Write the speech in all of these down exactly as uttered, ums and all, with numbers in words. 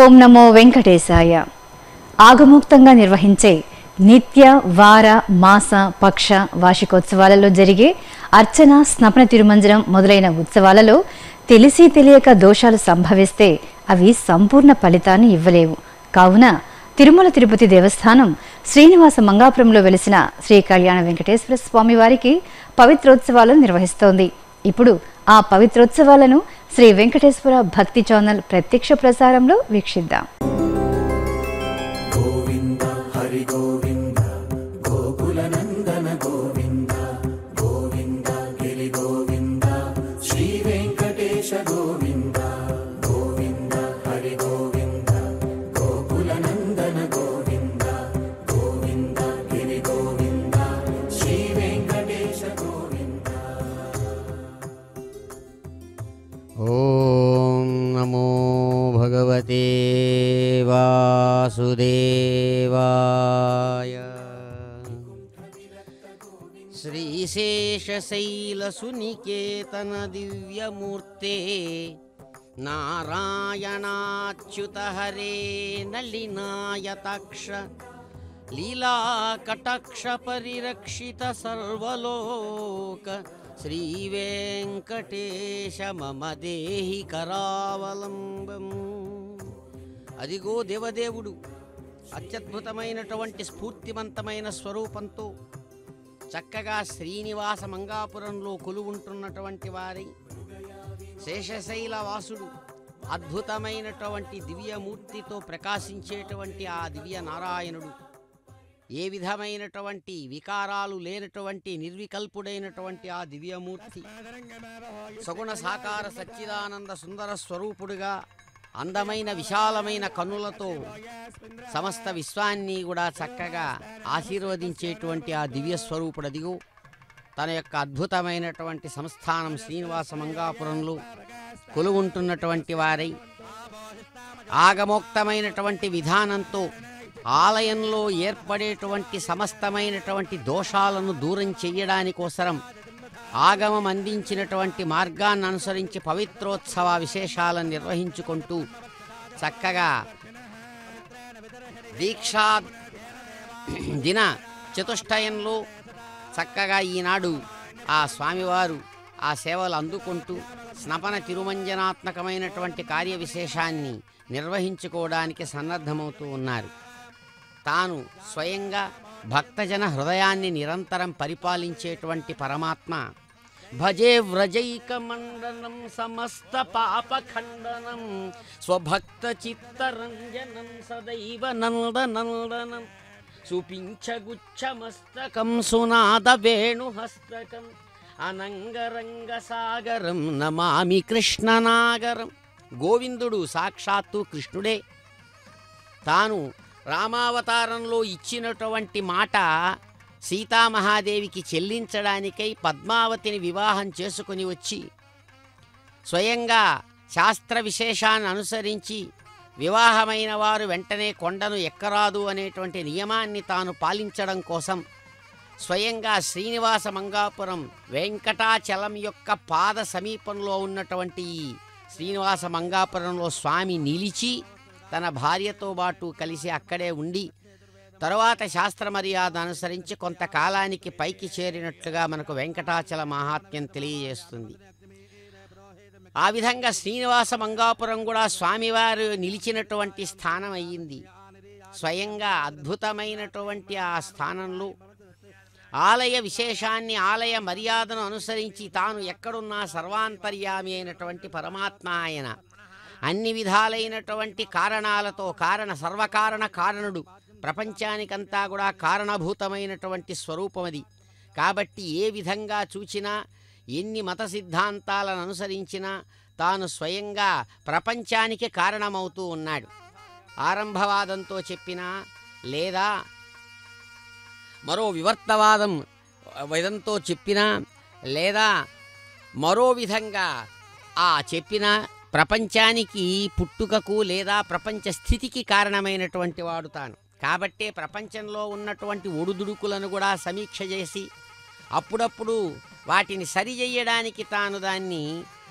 ఓం నమో వెంకటేశాయ. ఆగమోక్తంగా నిర్వహించే నిత్య వార మాస పక్ష వార్షికోత్సవాలలో జరిగే అర్చన స్నపన తిరుమంజనం మొదలైన ఉత్సవాలలో తెలిసి తెలియక దోషాలు సంభవిస్తే అవి సంపూర్ణ ఫలితాన్ని ఇవ్వలేవు. కావున తిరుమల తిరుపతి దేవస్థానం శ్రీనివాస మంగాపురంలో వెలిసిన శ్రీ కళ్యాణ వెంకటేశ్వర స్వామి వారికి పవిత్రోత్సవాలను నిర్వహిస్తోంది. ఇప్పుడు ఆ పవిత్రోత్సవాలను శ్రీ వెంకటేశ్వర భక్తి ఛానల్ ప్రత్యక్ష ప్రసారంలో వీక్షిద్దాం. గోవింద హరి గోవింద గోకుల నందన గోవింద గోవింద గిరి గోవింద శ్రీ వెంకటేశ గోవింద గోవింద హరి గోవింద గోకుల నందన గోవింద గోవింద గిరి గోవింద శ్రీ వెంకటేశ గోవింద. ఓం నమో భగవతే వాసుదేవాయ. శ్రీశేషశైలసునికేతన దివ్యమూర్తే నారాయణాచ్యుత హరే నళినాయతాక్ష లీలాకటాక్ష పరిరక్షిత సర్వలోక శ్రీ వెంకటేశ మమ దేహి కరావలంబం. అదిగో దేవదేవుడు అత్యద్భుతమైనటువంటి స్ఫూర్తివంతమైన స్వరూపంతో చక్కగా శ్రీనివాస మంగాపురంలో కొలువుంటున్నటువంటి వారి శేషశైల వాసుడు అద్భుతమైనటువంటి దివ్యమూర్తితో ప్రకాశించేటువంటి ఆ దివ్య నారాయణుడు ఏ విధమైనటువంటి వికారాలు లేనటువంటి నిర్వికల్పుడైనటువంటి ఆ దివ్యమూర్తి సగుణ సాకార సచ్చిదానంద సుందర స్వరూపుడుగా అందమైన విశాలమైన కన్నులతో సమస్త విశ్వాన్ని కూడా చక్కగా ఆశీర్వదించేటువంటి ఆ దివ్య స్వరూపుడు అదిగో తన యొక్క అద్భుతమైనటువంటి సంస్థానం శ్రీనివాస మంగాపురంలో కొలువుంటున్నటువంటి వారై ఆగమోక్తమైనటువంటి విధానంతో ఆలయంలో ఏర్పడేటువంటి సమస్తమైనటువంటి దోషాలను దూరం చెయ్యడానికోసరం ఆగమం అందించినటువంటి మార్గాన్ని అనుసరించి పవిత్రోత్సవ విశేషాలను నిర్వహించుకుంటూ చక్కగా దీక్షా దిన చతుష్టయంలో చక్కగా ఈనాడు ఆ స్వామివారు ఆ సేవలు అందుకుంటూ స్నపన తిరుమంజనాత్మకమైనటువంటి కార్య విశేషాన్ని నిర్వహించుకోవడానికి సన్నద్ధమవుతూ ఉన్నారు. తాను స్వయంగా భక్తజన హృదయాన్ని నిరంతరం పరిపాలించేటువంటి పరమాత్మ భజే వ్రజైక మండనం సమస్త పాపఖండనం స్వభక్త చిత్తరంజనం సదైవ నందనందనం సుపించగుచ్చమస్తకం సునాద వేణుహస్తకం అనంగరంగ సాగరం నమామి కృష్ణనాగరం. గోవిందుడు సాక్షాత్తు కృష్ణుడే. తాను రామావతారంలో ఇచ్చినటువంటి మాట సీతామహాదేవికి చెల్లించడానికై పద్మావతిని వివాహం చేసుకుని వచ్చి స్వయంగా శాస్త్ర విశేషాన్ని అనుసరించి వివాహమైన వారు వెంటనే కొండను ఎక్కరాదు అనేటువంటి నియమాన్ని తాను పాలించడం కోసం స్వయంగా శ్రీనివాస మంగాపురం వెంకటాచలం యొక్క పాద సమీపంలో ఉన్నటువంటి శ్రీనివాస మంగాపురంలో స్వామి నిలిచి తన భార్యతో పాటు కలిసి అక్కడే ఉండి తరువాత శాస్త్ర మర్యాద అనుసరించి కొంతకాలానికి పైకి చేరినట్లుగా మనకు వెంకటాచల మహాత్మ్యం తెలియజేస్తుంది. ఆ విధంగా శ్రీనివాస మంగాపురం కూడా స్వామివారు నిలిచినటువంటి స్థానం అయ్యింది. స్వయంగా అద్భుతమైనటువంటి ఆ స్థానంలో ఆలయ విశేషాన్ని ఆలయ మర్యాదను అనుసరించి తాను ఎక్కడున్నా సర్వాంతర్యామి అయినటువంటి పరమాత్మ ఆయన అన్ని విధాలైనటువంటి కారణాలతో కారణ సర్వకారణ కారణుడు ప్రపంచానికంతా కూడా కారణభూతమైనటువంటి స్వరూపం అది. కాబట్టి ఏ విధంగా చూచినా ఎన్ని మత సిద్ధాంతాలను అనుసరించినా తాను స్వయంగా ప్రపంచానికి కారణమవుతూ ఉన్నాడు. ఆరంభవాదంతో చెప్పినా లేదా మరో వివర్తవాదం విధంతో చెప్పినా లేదా మరో విధంగా ఆ చెప్పిన ప్రపంచానికి పుట్టుకకు లేదా ప్రపంచ స్థితికి కారణమైనటువంటి వాడు తాను. కాబట్టే ప్రపంచంలో ఉన్నటువంటి ఒడుదుడుకులను కూడా సమీక్ష చేసి అప్పుడప్పుడు వాటిని సరిచేయడానికి తాను దాన్ని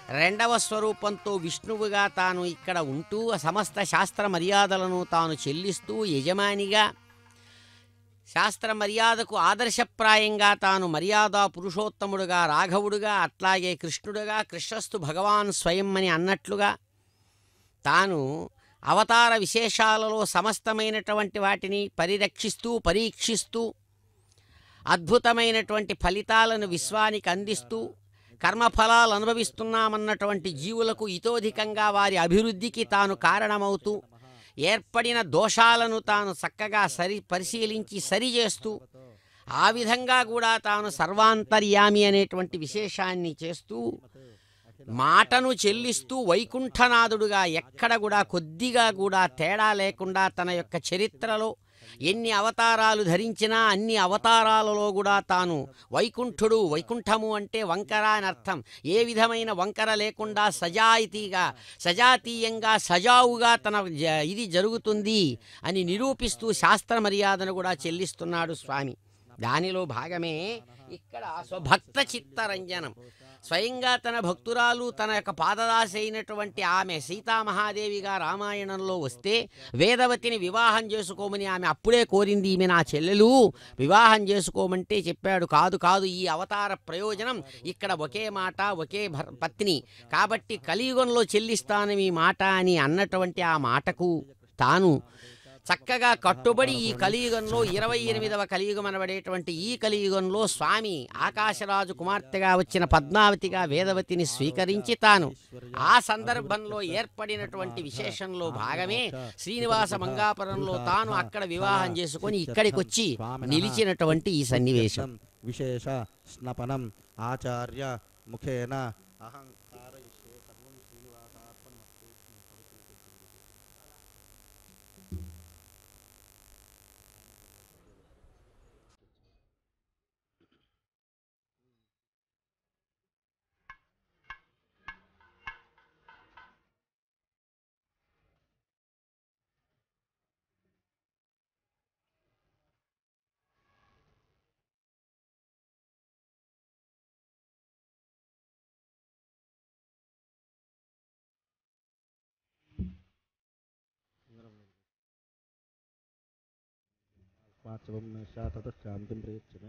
రెండవ స్వరూపంతో విష్ణువుగా తాను ఇక్కడ ఉంటూ సమస్త శాస్త్ర మర్యాదలను తాను చెల్లిస్తూ యజమానిగా శాస్త్ర మర్యాదకు ఆదర్శప్రాయంగా తాను మర్యాదా పురుషోత్తముడుగా రాఘవుడుగా అట్లాగే కృష్ణుడుగా కృష్ణస్తు భగవాన్ స్వయం అని అన్నట్లుగా తాను అవతార విశేషాలలో సమస్తమైనటువంటి వాటిని పరిరక్షిస్తూ పరీక్షిస్తూ అద్భుతమైనటువంటి ఫలితాలను విశ్వానికి అందిస్తూ కర్మఫలాలు అనుభవిస్తున్నామన్నటువంటి జీవులకు ఇతోధికంగా వారి అభివృద్ధికి తాను కారణమవుతూ ఏర్పడిన దోషాలను తాను చక్కగా సరి పరిశీలించి సరిచేస్తూ ఆ విధంగా కూడా తాను సర్వాంతర్యామి అనేటువంటి విశేషాన్ని చేస్తూ మాటను చెల్లిస్తూ వైకుంఠనాథుడుగా ఎక్కడ కూడా కొద్దిగా కూడా తేడా లేకుండా తన యొక్క చరిత్రలో ఎన్ని అవతారాలు ధరించినా అన్ని అవతారాలలో కూడా తాను వైకుంఠుడు, వైకుంఠము అంటే వంకర అని అర్థం, ఏ విధమైన వంకర లేకుండా సజాయితీగా సజాతీయంగా సజావుగా తన ఇది జరుగుతుంది అని నిరూపిస్తూ శాస్త్ర మర్యాదను కూడా చెల్లిస్తున్నాడు స్వామి. దానిలో భాగమే ఇక్కడ స్వభక్త చిత్తరంజనం. స్వయంగా తన భక్తురాలు తన యొక్క పాదదాసి అయినటువంటి ఆమె సీతామహాదేవిగా రామాయణంలో వస్తే వేదవతిని వివాహం చేసుకోమని ఆమె అప్పుడే కోరింది. ఈమె నా చెల్లెలు, వివాహం చేసుకోమంటే చెప్పాడు కాదు కాదు ఈ అవతార ప్రయోజనం ఇక్కడ ఒకే మాట ఒకే పత్ని కాబట్టి కలియుగంలో చెల్లిస్తాను మీ మాట అని అన్నటువంటి ఆ మాటకు తాను చక్కగా కట్టుబడి ఈ కలియుగంలో ఇరవై ఎనిమిదవ కలియుగం అనబడేటువంటి ఈ కలియుగంలో స్వామి ఆకాశరాజు కుమార్తెగా వచ్చిన పద్మావతిగా వేదవతిని స్వీకరించి తాను ఆ సందర్భంలో ఏర్పడినటువంటి విశేషంలో భాగమే శ్రీనివాస మంగాపురంలో తాను అక్కడ వివాహం చేసుకొని ఇక్కడికి వచ్చి నిలిచినటువంటి ఈ సన్నివేశం. విశేష స్నపనం ఆచార్య ముఖేన అహం శాంతిం ప్రయత్నమే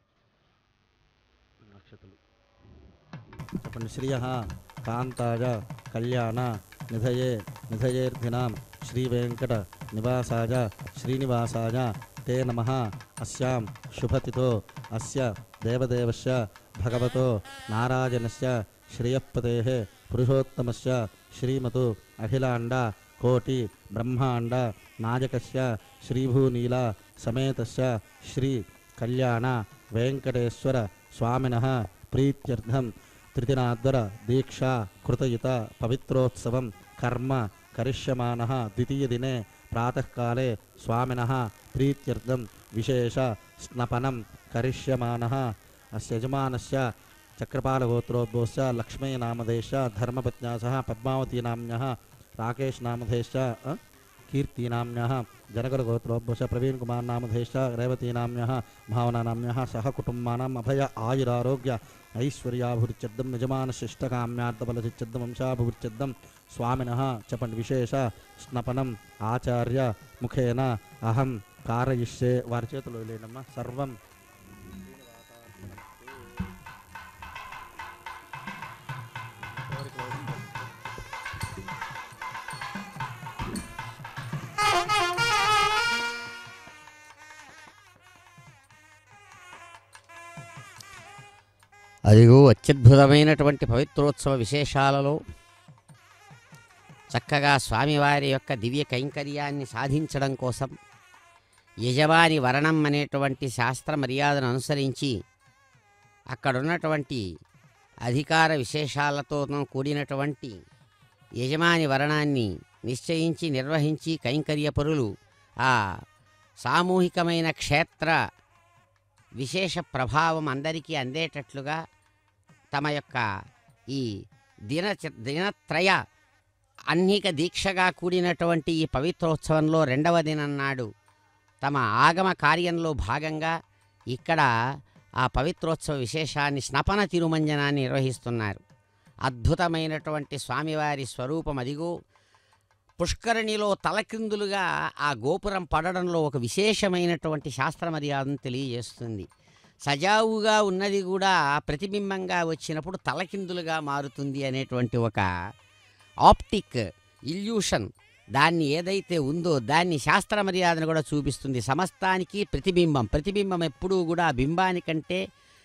నక్షత్రాలు చెప్పండి. శ్రియ కాంతాయ కళ్యాణ నిధయే నిధయేర్ధినాం శ్రీ వెంకట నివాసాయ శ్రీనివాసాయ తే నమః. అస్యాం శుభతిథో అస్య దేవదేవస్య భగవతో నారాయణస్య శ్రియఃపతేః పురుషోత్తమస్య శ్రీమతు అఖిలాండ కోటి బ్రహ్మాండ నాయకస్య శ్రీభూనీల సమేతస్య శ్రీ కళ్యాణ వెంకటేశ్వర స్వామినః ప్రీత్యర్థం త్రిదినాద్వర దీక్షా కృతయుత పవిత్రోత్సవం కర్మ కరిష్యమానః ద్వితీయ దినే ప్రాతఃకాలే స్వామినః ప్రీత్యర్థం విశేష స్నపనం కరిష్యమానః. అస్య యజమానస్య చక్రపాలగోత్రోద్భవస్య లక్ష్మీనామధేయస్య ధర్మపత్న్యా సహ పద్మావతీనామ్న్యः రాకేష్నామధేయస్య కీర్తినామ్న్యः जनकरगोत्रोद्भवस्य प्रवीण कुमार नामधेयश्च रेवतीनाम्न्यः भावनानाम्न्यः सह कुटुम्बानाम् अभय आयुरारोग्य ऐश्वर्याभिवृद्धिर्दं यजमानशिष्टकाम्यार्थबलसिद्धिर्दं वंशाभिवृद्धिर्दं स्वामिनः चपन् विशेष स्नपनम् आचार्य मुखेन अहं कारयिष्ये. वारि చేతులు లేనమ్మ సర్వం అదిగో అత్యద్భుతమైనటువంటి పవిత్రోత్సవ విశేషాలలో చక్కగా స్వామివారి యొక్క దివ్య కైంకర్యాన్ని సాధించడం కోసం యజమాని వరణం అనేటువంటి శాస్త్ర మర్యాదను అనుసరించి అక్కడున్నటువంటి అధికార విశేషాలతో కూడినటువంటి యజమాని వరణాన్ని నిశ్చయించి నిర్వహించి కైంకర్యపరులు ఆ సామూహికమైన క్షేత్ర విశేష ప్రభావం అందరికీ అందేటట్లుగా తమ యొక్క ఈ దిన దినత్రయ అన్నిక దీక్షగా కూడినటువంటి ఈ పవిత్రోత్సవంలో రెండవ దినం నాడు తమ ఆగమ కార్యంలో భాగంగా ఇక్కడ ఆ పవిత్రోత్సవ విశేషాన్ని స్నపన తిరుమంజనాన్ని నిర్వహిస్తున్నారు. అద్భుతమైనటువంటి స్వామివారి స్వరూపం అదిగో. పుష్కరిణిలో తలకిందులుగా ఆ గోపురం పడడంలో ఒక విశేషమైనటువంటి శాస్త్ర మర్యాదను తెలియజేస్తుంది. సజావుగా ఉన్నది కూడా ప్రతిబింబంగా వచ్చినప్పుడు తలకిందులుగా మారుతుంది అనేటువంటి ఒక ఆప్టిక్ ఇల్యూషన్ దాన్ని ఏదైతే ఉందో దాన్ని శాస్త్ర మర్యాదను కూడా చూపిస్తుంది. సమస్తానికి ప్రతిబింబం ప్రతిబింబం ఎప్పుడూ కూడా బింబానికంటే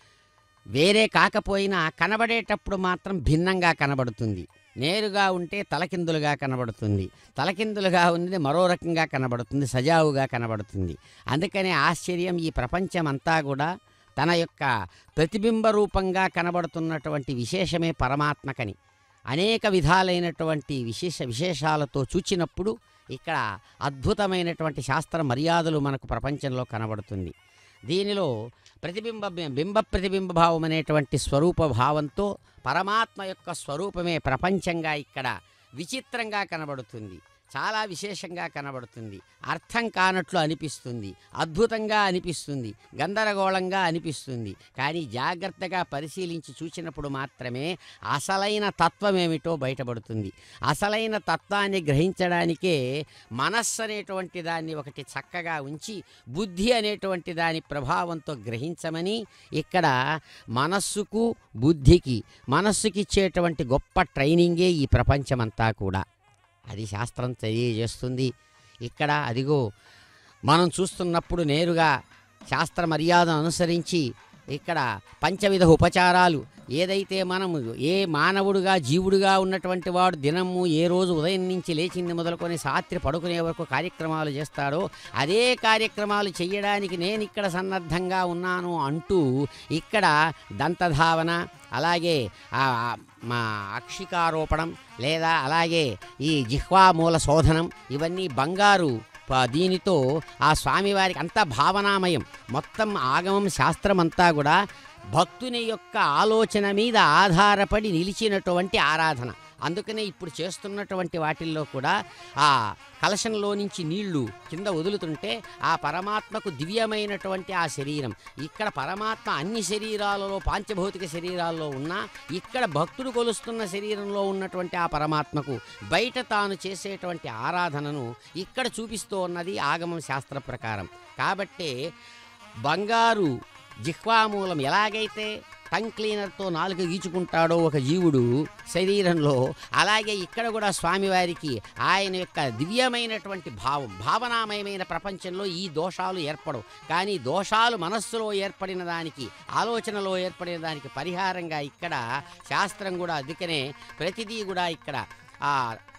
వేరే కాకపోయినా కనబడేటప్పుడు మాత్రం భిన్నంగా కనబడుతుంది. నేరుగా ఉంటే తలకిందులుగా కనబడుతుంది, తలకిందులుగా ఉన్నది మరో రకంగా కనబడుతుంది, సజావుగా కనబడుతుంది. అందుకనే ఆశ్చర్యం, ఈ ప్రపంచం అంతా కూడా తన యొక్క ప్రతిబింబ రూపంగా కనబడుతున్నటువంటి విశేషమే పరమాత్మకని అనేక విధాలైనటువంటి విశేష విశేషాలతో చూచినప్పుడు ఇక్కడ అద్భుతమైనటువంటి శాస్త్ర మర్యాదలు మనకు ప్రపంచంలో కనబడుతుంది. దీనిలో ప్రతిబింబ బింబ ప్రతిబింబ భావం అనేటువంటి స్వరూప భావంతో పరమాత్మ యొక్క స్వరూపమే ప్రపంచంగా ఇక్కడ విచిత్రంగా కనబడుతుంది, చాలా విశేషంగా కనబడుతుంది, అర్థం కానట్లు అనిపిస్తుంది, అద్భుతంగా అనిపిస్తుంది, గందరగోళంగా అనిపిస్తుంది. కానీ జాగ్రత్తగా పరిశీలించి చూసినప్పుడు మాత్రమే అసలైన తత్వం ఏమిటో బయటపడుతుంది. అసలైన తత్వాన్ని గ్రహించడానికే మనస్సు అనేటువంటి దాన్ని ఒకటి చక్కగా ఉంచి బుద్ధి అనేటువంటి దాని ప్రభావంతో గ్రహించమని ఇక్కడ మనస్సుకు బుద్ధికి మనస్సుకిచ్చేటువంటి గొప్ప ట్రైనింగే ఈ ప్రపంచమంతా కూడా. అది శాస్త్రం తెలియజేస్తుంది. ఇక్కడ అదిగో మనం చూస్తున్నప్పుడు నేరుగా శాస్త్ర మర్యాదను అనుసరించి ఇక్కడ పంచవిధ ఉపచారాలు ఏదైతే మనము ఏ మానవుడుగా జీవుడుగా ఉన్నటువంటి వాడు దినము ఏ రోజు ఉదయం నుంచి లేచింది మొదలుకొని రాత్రి పడుకునే వరకు కార్యక్రమాలు చేస్తాడో అదే కార్యక్రమాలు చేయడానికి నేను ఇక్కడ సన్నద్ధంగా ఉన్నాను అంటూ ఇక్కడ దంతధావన, అలాగే మా అక్షికారోపణం, లేదా అలాగే ఈ జిహ్వామూల శోధనం, ఇవన్నీ బంగారు దీనితో ఆ స్వామివారికి అంతా భావనామయం. మొత్తం ఆగమం శాస్త్రం అంతా కూడా భక్తుని యొక్క ఆలోచన మీద ఆధారపడి నిలిచినటువంటి ఆరాధన. అందుకనే ఇప్పుడు చేస్తున్నటువంటి వాటిల్లో కూడా ఆ కలశంలో నుంచి నీళ్లు కింద వదులుతుంటే ఆ పరమాత్మకు దివ్యమైనటువంటి ఆ శరీరం, ఇక్కడ పరమాత్మ అన్ని శరీరాలలో పాంచభౌతిక శరీరాల్లో ఉన్నా ఇక్కడ భక్తుడు కొలుస్తున్న శరీరంలో ఉన్నటువంటి ఆ పరమాత్మకు బయట తాను చేసేటువంటి ఆరాధనను ఇక్కడ చూపిస్తూ ఉన్నది ఆగమం శాస్త్ర ప్రకారం. కాబట్టే బంగారు జిహ్వామూలం ఎలాగైతే టంగ్ క్లీనర్తో నాలుక గీచుకుంటాడో ఒక జీవుడు శరీరంలో, అలాగే ఇక్కడ కూడా స్వామివారికి ఆయన యొక్క దివ్యమైనటువంటి భావం, భావనామయమైన ప్రపంచంలో ఈ దోషాలు ఏర్పడవు. కానీ దోషాలు మనస్సులో ఏర్పడిన దానికి, ఆలోచనలో ఏర్పడిన దానికి పరిహారంగా ఇక్కడ శాస్త్రం కూడా, అందుకనే ప్రతిదీ కూడా ఇక్కడ ఆ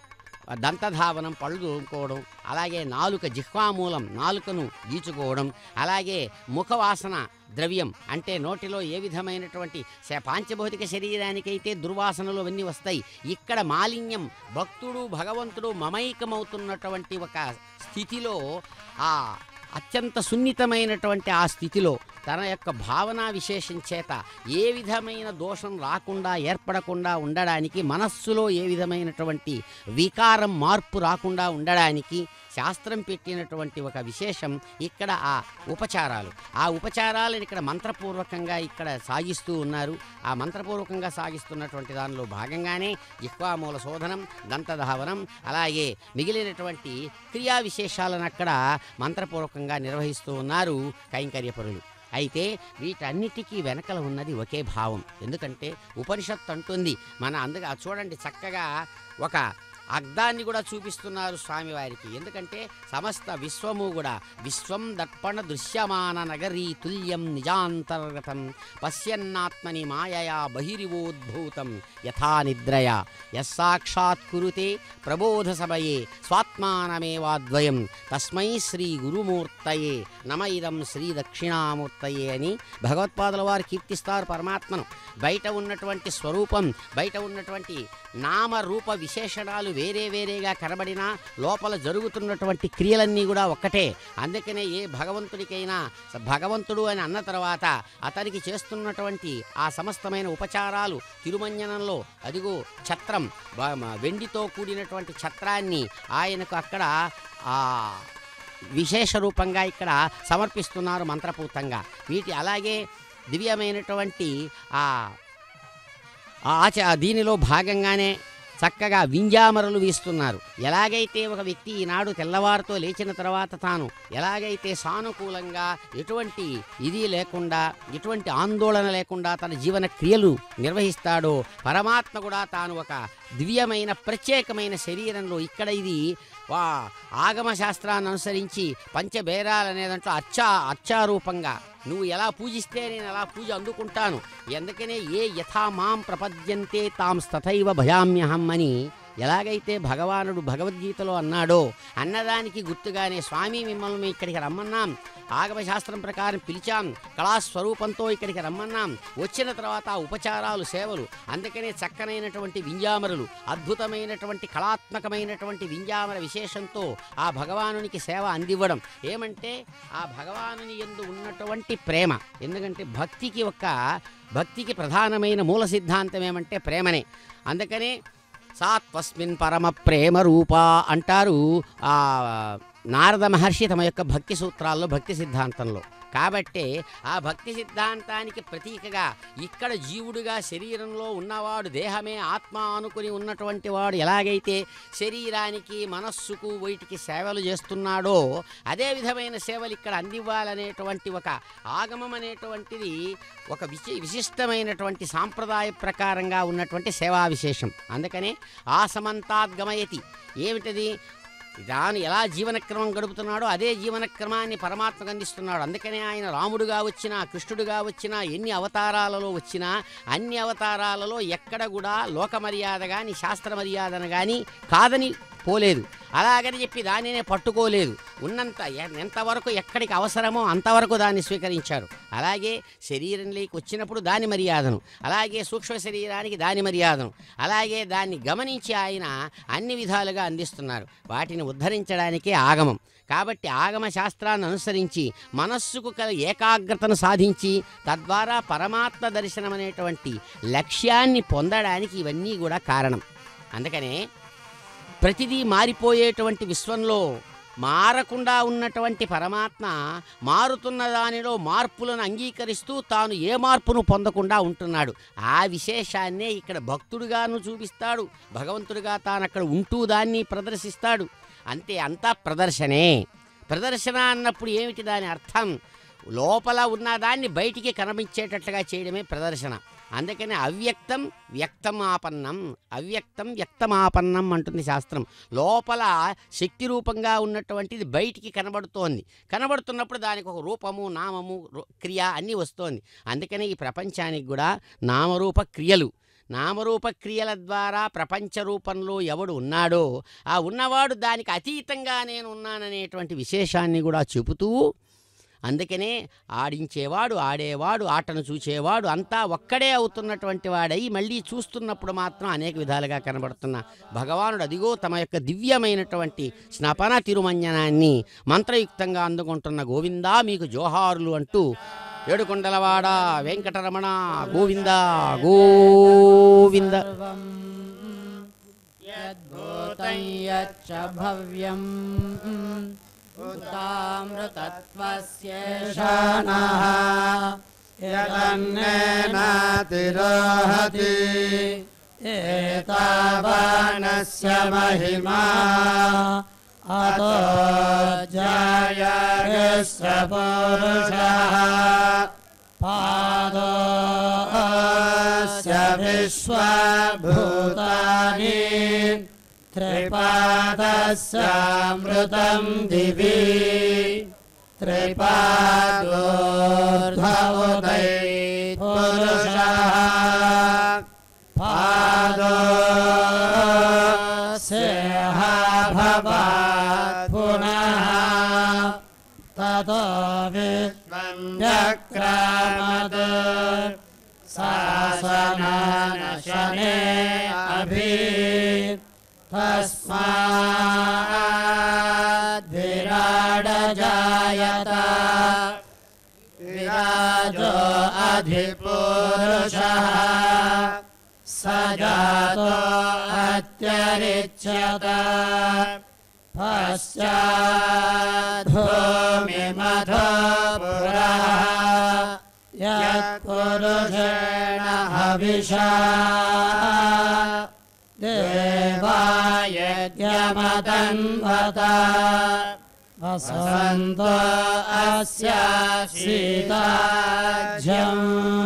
దంతధావనం పళ్ళు తోముకోవడం, అలాగే నాలుక జిహ్వామూలం నాలుకను గీచుకోవడం, అలాగే ముఖవాసన ద్రవ్యం అంటే నోటిలో ఏ విధమైనటువంటి పాంచభౌతిక శరీరానికైతే దుర్వాసనలు అవన్నీ వస్తాయి, ఇక్కడ మాలిన్యం భక్తుడు భగవంతుడు మమైకమవుతున్నటువంటి ఒక స్థితిలో, ఆ అత్యంత సున్నితమైనటువంటి ఆ స్థితిలో తన యొక్క భావనా విశేషం చేత ఏ విధమైన దోషం రాకుండా ఏర్పడకుండా ఉండడానికి, మనస్సులో ఏ విధమైనటువంటి వికారం మార్పు రాకుండా ఉండడానికి శాస్త్రం పెట్టినటువంటి ఒక విశేషం ఇక్కడ ఆ ఉపచారాలు. ఆ ఉపచారాలను ఇక్కడ మంత్రపూర్వకంగా ఇక్కడ సాగిస్తూ ఉన్నారు. ఆ మంత్రపూర్వకంగా సాగిస్తున్నటువంటి దానిలో భాగంగానే జిహ్వామూల శోధనం, దంతధావనం, అలాగే మిగిలినటువంటి క్రియా విశేషాలను అక్కడ మంత్రపూర్వకంగా నిర్వహిస్తూ ఉన్నారు కైంకర్యపరులు. అయితే వీటన్నిటికీ వెనకల ఉన్నది ఒకే భావం. ఎందుకంటే ఉపనిషత్తు అంటుంది మన అందుగా చూడండి చక్కగా ఒక అగ్దాన్ని కూడా చూపిస్తున్నారు స్వామివారికి. ఎందుకంటే సమస్త విశ్వము కూడా విశ్వం దర్పణ దృశ్యమాన నగరీ తుల్యం నిజాంతర్గతం పశ్యన్నాత్మని మాయయా బహిరివోద్భూతం యథా నిద్రయా యస్సాక్షాత్ కురుతే ప్రబోధ సమయే స్వాత్మానమేవాద్వయం తస్మై శ్రీ గురుమూర్తయే నమ ఇదం శ్రీ దక్షిణామూర్తయే అని భగవత్పాదుల వారు కీర్తిస్తారు పరమాత్మను. బయట ఉన్నటువంటి స్వరూపం, బయట ఉన్నటువంటి నామరూప విశేషణాలు వేరే వేరేగా కనబడినా లోపల జరుగుతున్నటువంటి క్రియలన్నీ కూడా ఒక్కటే. అందుకనే ఏ భగవంతుడికైనా భగవంతుడు అని అన్న తర్వాత అతనికి చేస్తున్నటువంటి ఆ సమస్తమైన ఉపచారాలు తిరుమంజనంలో అదిగో ఛత్రం, వెండితో కూడినటువంటి ఛత్రాన్ని ఆయనకు అక్కడ ఆ విశేష రూపంగా ఇక్కడ సమర్పిస్తున్నారు మంత్రపూతంగా. వీటి అలాగే దివ్యమైనటువంటి ఆ ఆ ఆచ దీనిలో భాగంగానే చక్కగా వింజామరలు వీస్తున్నారు. ఎలాగైతే ఒక వ్యక్తి ఈనాడు తెల్లవారుతో లేచిన తర్వాత తాను ఎలాగైతే సానుకూలంగా ఎటువంటి ఇది లేకుండా ఎటువంటి ఆందోళన లేకుండా తన జీవన క్రియలు నిర్వహిస్తాడో, పరమాత్మ కూడా తాను ఒక దివ్యమైన ప్రత్యేకమైన శరీరంలో ఇక్కడ ఇది వా ఆగమ శాస్త్రాన్ని అనుసరించి పంచబేరాలు అనేదంట్లో అచ్చా అచ్చారూపంగా నువ్వు ఎలా పూజిస్తే నేను అలా పూజ అందుకుంటాను. ఎందుకనే ఏ యథా మాం ప్రపద్యంతే తాం తథైవ భయామ్యహం అని ఎలాగైతే భగవానుడు భగవద్గీతలో అన్నాడో అన్నదానికి గుర్తుగానే స్వామి మిమ్మల్ని ఇక్కడికి రమ్మన్నాం, ఆగమశాస్త్రం ప్రకారం పిలిచాం, కళాస్వరూపంతో ఇక్కడికి రమ్మన్నాం, వచ్చిన తర్వాత ఉపచారాలు సేవలు, అందుకనే చక్కనైనటువంటి వింజామరులు అద్భుతమైనటువంటి కళాత్మకమైనటువంటి వింజామర విశేషంతో ఆ భగవానునికి సేవ అందివ్వడం. ఏమంటే ఆ భగవానుని యందు ఉన్నటువంటి ప్రేమ. ఎందుకంటే భక్తికి ఒక భక్తికి ప్రధానమైన మూల సిద్ధాంతం ఏమంటే ప్రేమనే. అందుకనే సాత్వస్మిన్ పరమ ప్రేమ రూపా అంటారు ఆ నారద మహర్షి తమ యొక్క భక్తి సూత్రాల్లో భక్తి సిద్ధాంతంలో. కాబట్టే ఆ భక్తి సిద్ధాంతానికి ప్రతీకగా ఇక్కడ జీవుడుగా శరీరంలో ఉన్నవాడు దేహమే ఆత్మ అనుకుని ఉన్నటువంటి వాడు ఎలాగైతే శరీరానికి మనస్సుకు వీటికి సేవలు చేస్తున్నాడో అదే విధమైన సేవలు ఇక్కడ అందివ్వాలనేటువంటి ఒక ఆగమం అనేటువంటిది ఒక విశి విశిష్టమైనటువంటి సాంప్రదాయ ప్రకారంగా ఉన్నటువంటి సేవా విశేషం. అందుకనే ఆ సమంతాద్గమయతి ఏమిటది, తాను ఎలా జీవనక్రమం గడుపుతున్నాడో అదే జీవనక్రమాన్ని పరమాత్మకు అందిస్తున్నాడు. అందుకనే ఆయన రాముడుగా వచ్చినా కృష్ణుడుగా వచ్చినా ఎన్ని అవతారాలలో వచ్చినా అన్ని అవతారాలలో ఎక్కడ కూడా లోక మర్యాద కానీ శాస్త్ర మర్యాదను కానీ కాదని పోలేదు. అలాగని చెప్పి దానినే పట్టుకోలేదు. ఉన్నంత ఎంతవరకు ఎక్కడికి అవసరమో అంతవరకు దాన్ని స్వీకరించారు. అలాగే శరీరంలోకి వచ్చినప్పుడు దాని మర్యాదను, అలాగే సూక్ష్మ శరీరానికి దాని మర్యాదను, అలాగే దాన్ని గమనించి ఆయన అన్ని విధాలుగా అందిస్తున్నారు. వాటిని ఉద్ధరించడానికే ఆగమం. కాబట్టి ఆగమ శాస్త్రాన్ని అనుసరించి మనస్సుకు కల ఏకాగ్రతను సాధించి తద్వారా పరమాత్మ దర్శనం అనేటువంటి లక్ష్యాన్ని పొందడానికి ఇవన్నీ కూడా కారణం. అందుకనే ప్రతిదీ మారిపోయేటువంటి విశ్వంలో మారకుండా ఉన్నటువంటి పరమాత్మ మారుతున్న దానిలో మార్పులను అంగీకరిస్తూ తాను ఏ మార్పును పొందకుండా ఉంటున్నాడు. ఆ విశేషాన్నే ఇక్కడ భక్తుడిగాను చూపిస్తాడు, భగవంతుడిగా తాను అక్కడ ఉంటూ దాన్ని ప్రదర్శిస్తాడు. అంతే, అంతా ప్రదర్శనే. ప్రదర్శన అన్నప్పుడు ఏమిటి దాని అర్థం? లోపల ఉన్నదాన్ని బయటికి కనిపించేటట్లుగా చేయడమే ప్రదర్శన. అందుకని అవ్యక్తం వ్యక్తమాపన్నం, అవ్యక్తం వ్యక్తమాపన్నం అంటుంది శాస్త్రం. లోపల శక్తి రూపంగా ఉన్నటువంటిది బయటికి కనబడుతోంది. కనబడుతున్నప్పుడు దానికి ఒక రూపము నామము క్రియ అన్నీ వస్తోంది. అందుకని ఈ ప్రపంచానికి కూడా నామరూప క్రియలు, నామరూప క్రియల ద్వారా ప్రపంచ రూపంలో ఎవడు ఉన్నాడో ఆ ఉన్నవాడు దానికి అతీతంగా నేను ఉన్నాననేటువంటి విశేషాన్ని కూడా చెబుతూ, అందుకనే ఆడించేవాడు ఆడేవాడు ఆటను చూచేవాడు అంతా ఒక్కడే అవుతున్నటువంటి వాడై మళ్ళీ చూస్తున్నప్పుడు మాత్రం అనేక విధాలుగా కనబడుతున్న భగవానుడు అదిగో తమ యొక్క దివ్యమైనటువంటి స్నపన తిరుమంజనాన్ని మంత్రయుక్తంగా అందుకుంటున్న గోవిందా మీకు జోహారులు అంటూ ఏడుకొండలవాడ వెంకటరమణ గోవింద గోవింద. భవ్యం ఉతామృతత్వస్యేషానః యదన్నేన తిరోహతి ఏతావానస్య మహిమా అతో జాయస్య పురుషః పాదోస్య విశ్వభూతాని త్రిపాదస్యామృతం దివి త్రిపాదోర్ధ్వోదై పురుషః పాదోస్య భవాత్ పునః తతో విశ్వం చక్రమద్ శాసనానశనే అభి తస్మాద్ విరాడ జాయత విరాజో అధిపురుషః స జాతో అత్యరిచ్యత పశ్చాద్ భూమిమథో పురః యత్ पुरुषेण हविषा देवायज्ञमतन्वता वसन्तो अस्य शीताज्यम्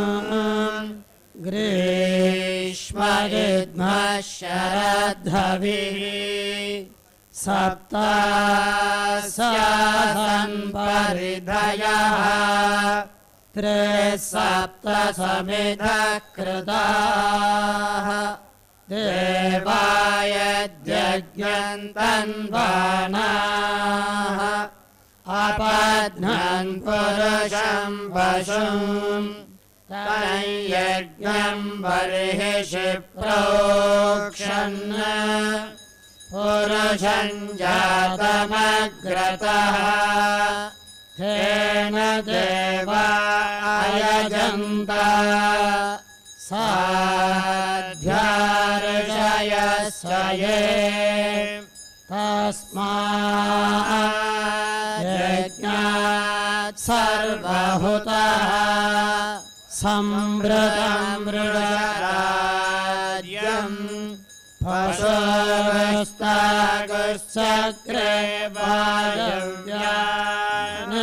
ग्रीष्मऋद्मः शरद्धविः सप्तास्यासन्परिधयः त्रिः सप्त समिधः कृताः देवायज्ञन्तन्वानाः अपध्नन् पुरुषं पशुम् तयज्ञं बर्हिषि प्रोक्षन् पुरुषं जातमग्रतः तेन देवा अयजन्त साध्यार्षयस्वये तस्माद्यज्ञात् सर्वहुतः संवृतं मृडराज्यम् पशुस्तागुश्चक्रे वायव्यान्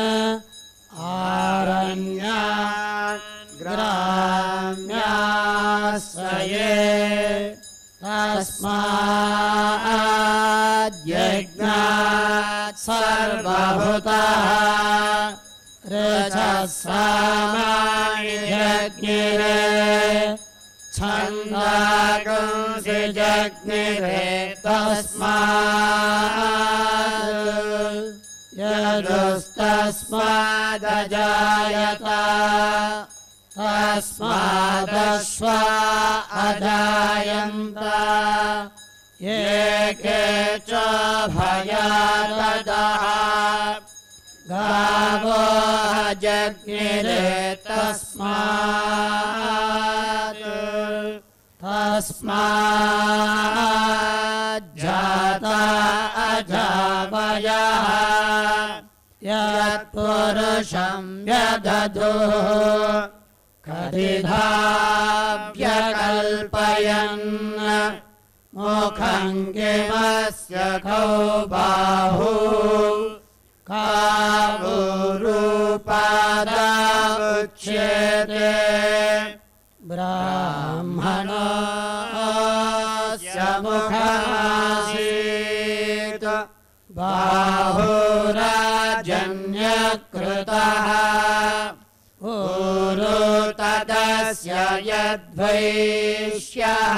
आरण्यान् ग्राम्याश्रये तस्माद्यज्ञात् सर्वभूतः रजसामायज्ञिरे छन्दागुंसि जज्ञिरे तस्मात् यजुस्तस्मादजायत तस्मादश्वा अजायन्त एके च भयादः गावो जज्ञिरे तस्मात् तस्माज्जाता अजावयः यत्पुरुषं व्यदधुः कदिधाभ्यकल्पयन् मुखं किमस्य कौ बाहु कावुरूपादावुच्यते ब्राह्मणस्य मुखमासीत् बाहुराजन्यकृतः ऊरू तदस्य यद्वैश्यः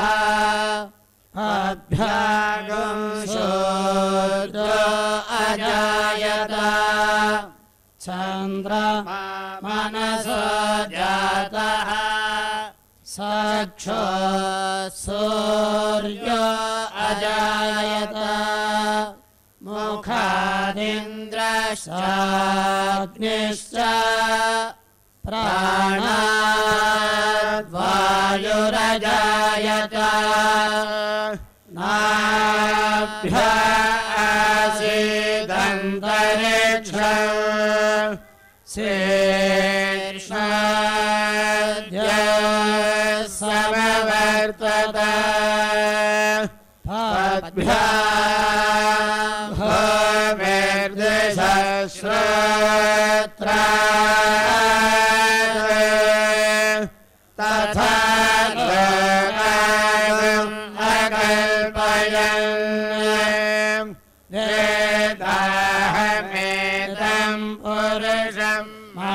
अभ्यागुंशोऽद्रो अजायत चन्द्रमा मनसो जातः साक्षो सूर्यो अजायत मुखादिन्द्रश्चाग्निश्च प्राणाद्वायुरजायत नाभ्या आसीदन्तरिक्षम् शीर्षाद्य समवर्तत पद्भ्यां भूमिर्दिशश्रोत्रा तथा लोकाम् अकल्पयन् वेदाहमेतं पुरुषं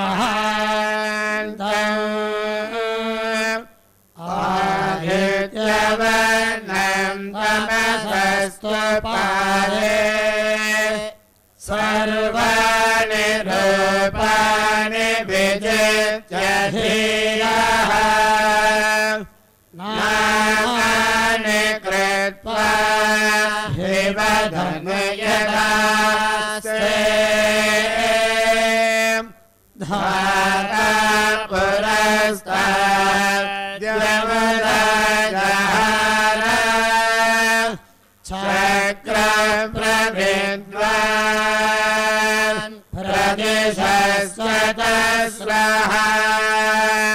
महान्तम् आदित्यवर्णं तमसस्तु पारे सर्वाणि रूपाणि विजित्य धीरः नामानि कृत्वा हिवधनयदास्ते धाता पुरस्ताद्यमदाजहार चक्रप्रविद्वान् प्रदिशस्वतस्रः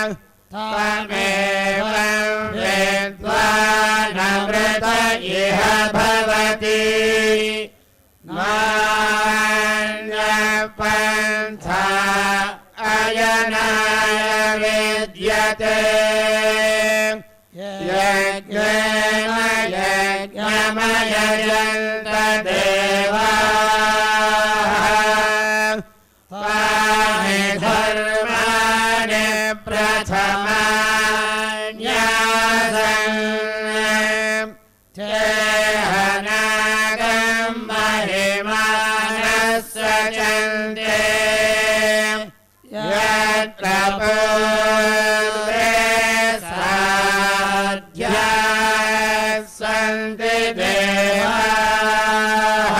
प्रजापते यज्ञेन यज्ञमयजन्त देवाः तानि धर्माणि प्रथमान्यासन् चेहनागं महिमानः सचन्ते यत्र पूर्वे साध्याः सन्ति देवाः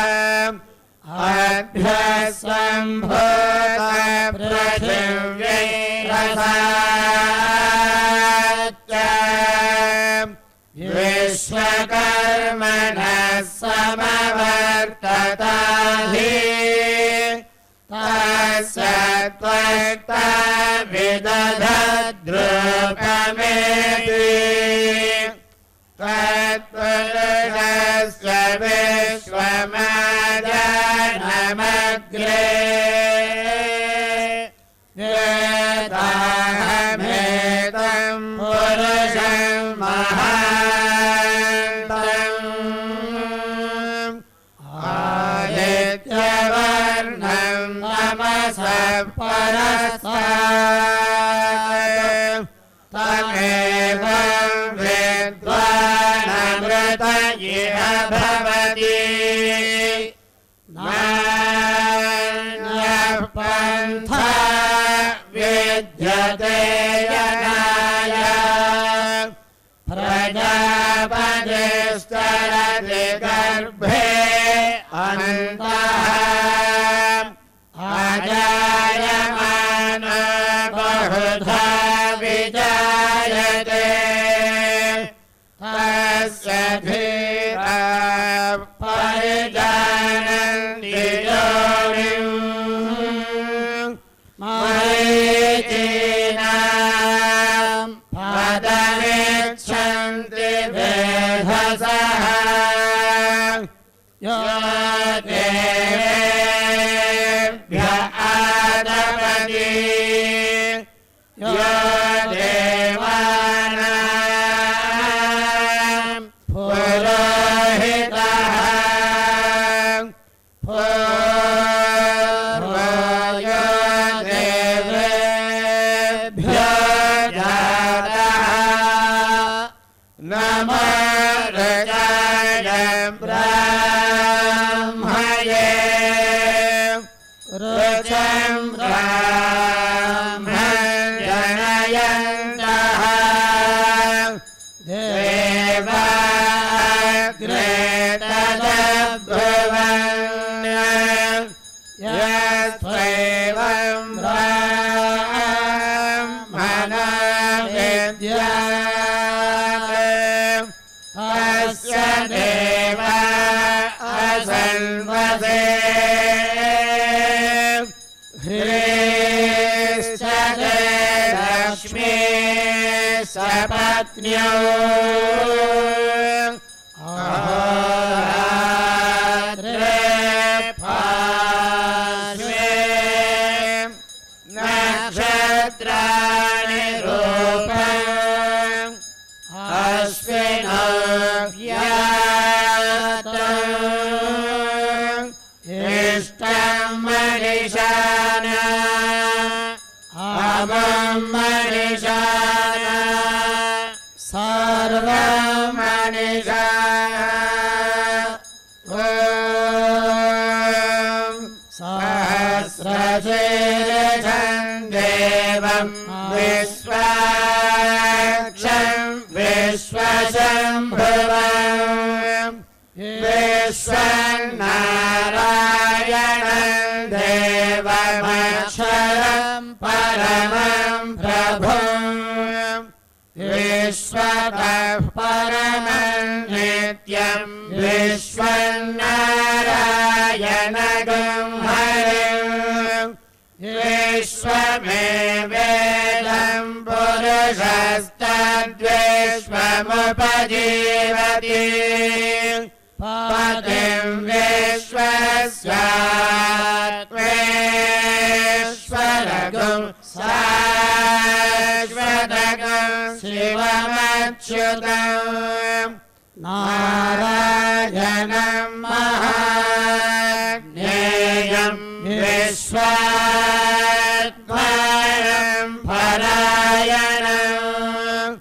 अभ्यस्वम्भूत पृथिव्यै रसाच्च विश्वकर्मणः समवर्तताहि तस्य त्वक्ता विदधद्रूपमेति तत्पुरुषस्य विश्वमाजानमग्रे वेदाहमेतं पुरुषं महान्तम् आदित्यवर्णं तमसः परस्तात् तमेवं विद्वानमृत इह भवति नान्यः पन्था विद्यते यनाय प्रजापतिश्चरति गर्भे अन्तः अजायमानो बहुधा विजायते तस्य धीराः परिजानन्ति योनिम् मरीचीनां पदमिच्छन्ति वेधसः यो देवेभ्य आदपति यो देवानां पुरोहितः पूर्वो यो देवेभ्यो जातः नमो ऋचाय ब्राह्मये ऋचं ब्राह्मं जनयन्तः देवाग्रे तदब्रुवन् यस्त्वैवं ब्राह्मणो विद्यात् तस्य देवा असन्वसे ह्रीश्च ते लक्ष्मी सपत्न्यो अहोरात्रे पार्श्वे नक्षत्राणि रूपम् अश्विनो व्यातम् इष्टं मनीषाना अमं मनीषाना सर्वं मनीषाना ॐ सहस्रशीर्षं देवं विश्वाक्षं विश्वशम्भुवम् विश्वनारायणं देवमक्षरं परमं प्रभुं विश्वतः परमं नित्यं विश्वनारायणगं हरिं विश्वमेवेदं पुरुषस्तद्विश्वमुपजीवति पतिं विश्वस्यात्मेश्वरगुं शाश्वतं साधकं शिवमच्युतम् नारायणं महाज्ञेयं विश्वात्मानं परायणं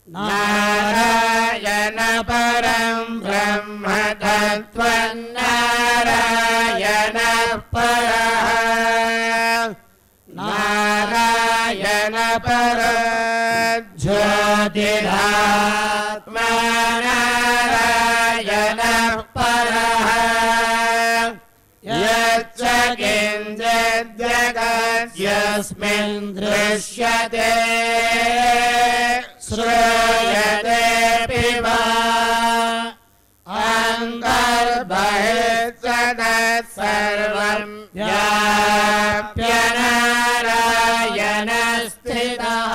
नारायणपरं ब्रह्म तत्त्वं नारायणः परः नारायणपरं ज्योतिरात्मा नारायणः परः यच्च किञ्चिज्जगद्यस्मिन् दृश्यते श्रूयतेऽपि वा अन्तर्बहिश्च तत्सर्वं व्याप्य नारायणस्थितः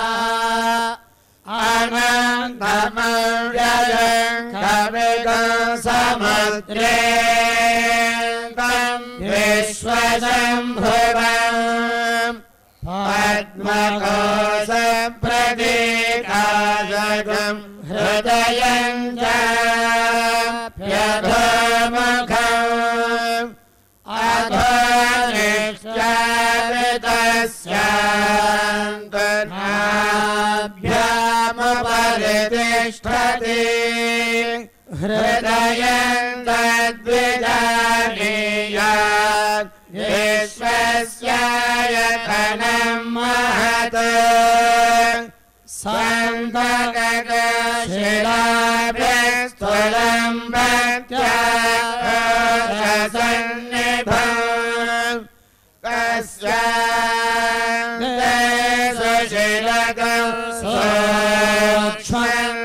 अनन्तमव्ययं कविगं समुद्रेन्दं विश्वशम्भुवम् पद्मकोशप्रतीकाशकं हृदयं चाप्यधोमुखम् अधोनिश्चापितस्यान्तनाभ्यामुपरितिष्ठति हृदयं तद्विजानीयात् विश्वस्यायतनं महत् सन्तकशिलाभिस्थूलं प्रत्याघातसन्निभम् तस्यान्ते सुशीलकं सूक्ष्मं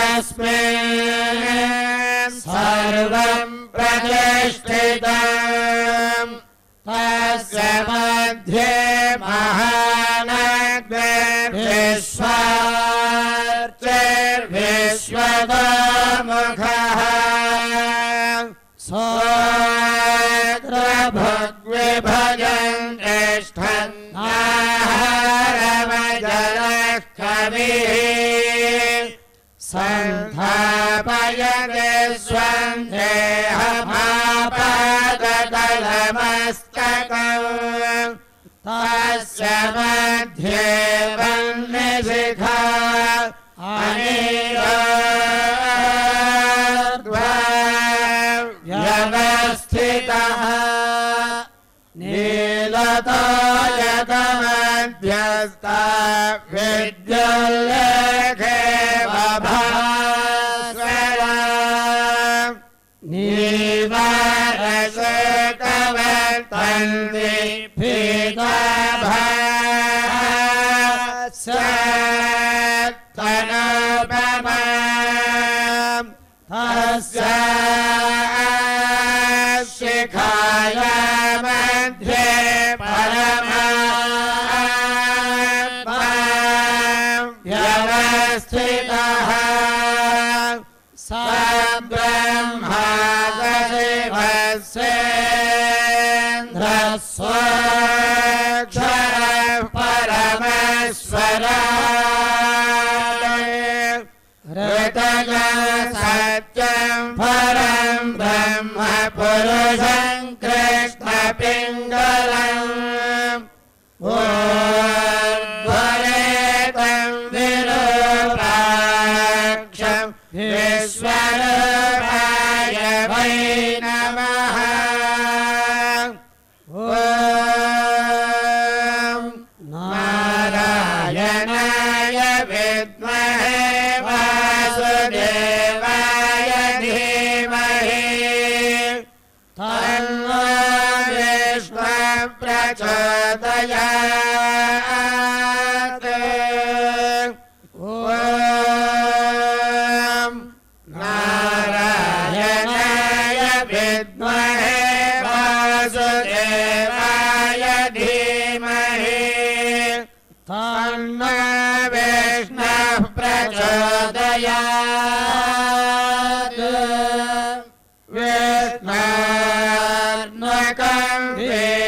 तस्मिन् सर्वं प्रतिष्ठितम् तस्य मध्ये महानग्निर्विश्वार्चिर्विश्वतोमुखः सोऽत्रभुग्विभजन् तिष्ठन् आहारमजलः कविः सन्धापयते स्वं देहमापादतलमस्तकम् तस्य मध्ये वह्निशिखा अनीरोर्ध्वा व्यवस्थितः नीलतोयतमध्यस्था विद्युल्लेखे बभास्वरा नीवारशकवर्तन्ति पीताभासत्तनोपमा तस्य शिखाया मध्ये परमात्मा व्यवस्थितः स ब्रह्मा शिवस्येन्द्रस्वक्षरः परमेश्वराय ऋतजः सत्यं परं ब्रह्म पुरुषं कृष्णपिङ्गलम् ऊर्ध्वरेतं विरूपाक्षं विश्वरूपाय वै नमः ॐ नारायणाय विद्महे वासुदेवाय धीमहि तन्नो विष्णुः प्रचोदयात् ॐ नारायणाय विद्महे वासुदेवाय धीमहि तन्नो विष्णुः प्रचोदयात् विष्णोर्नुकं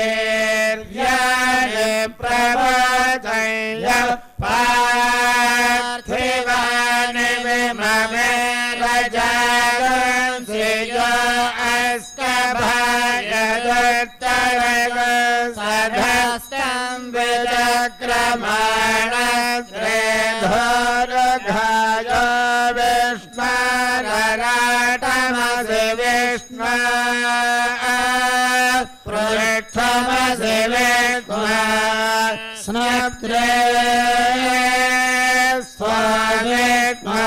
वीर्याणि प्रवचय पार्थाय सधस्तम् विचक्रमणस्त्रे धोरुघाय विष्णुरराटमसि विष्णु पृष्ठमसि विष्णु स्नप्त्रे स्वाविष्णु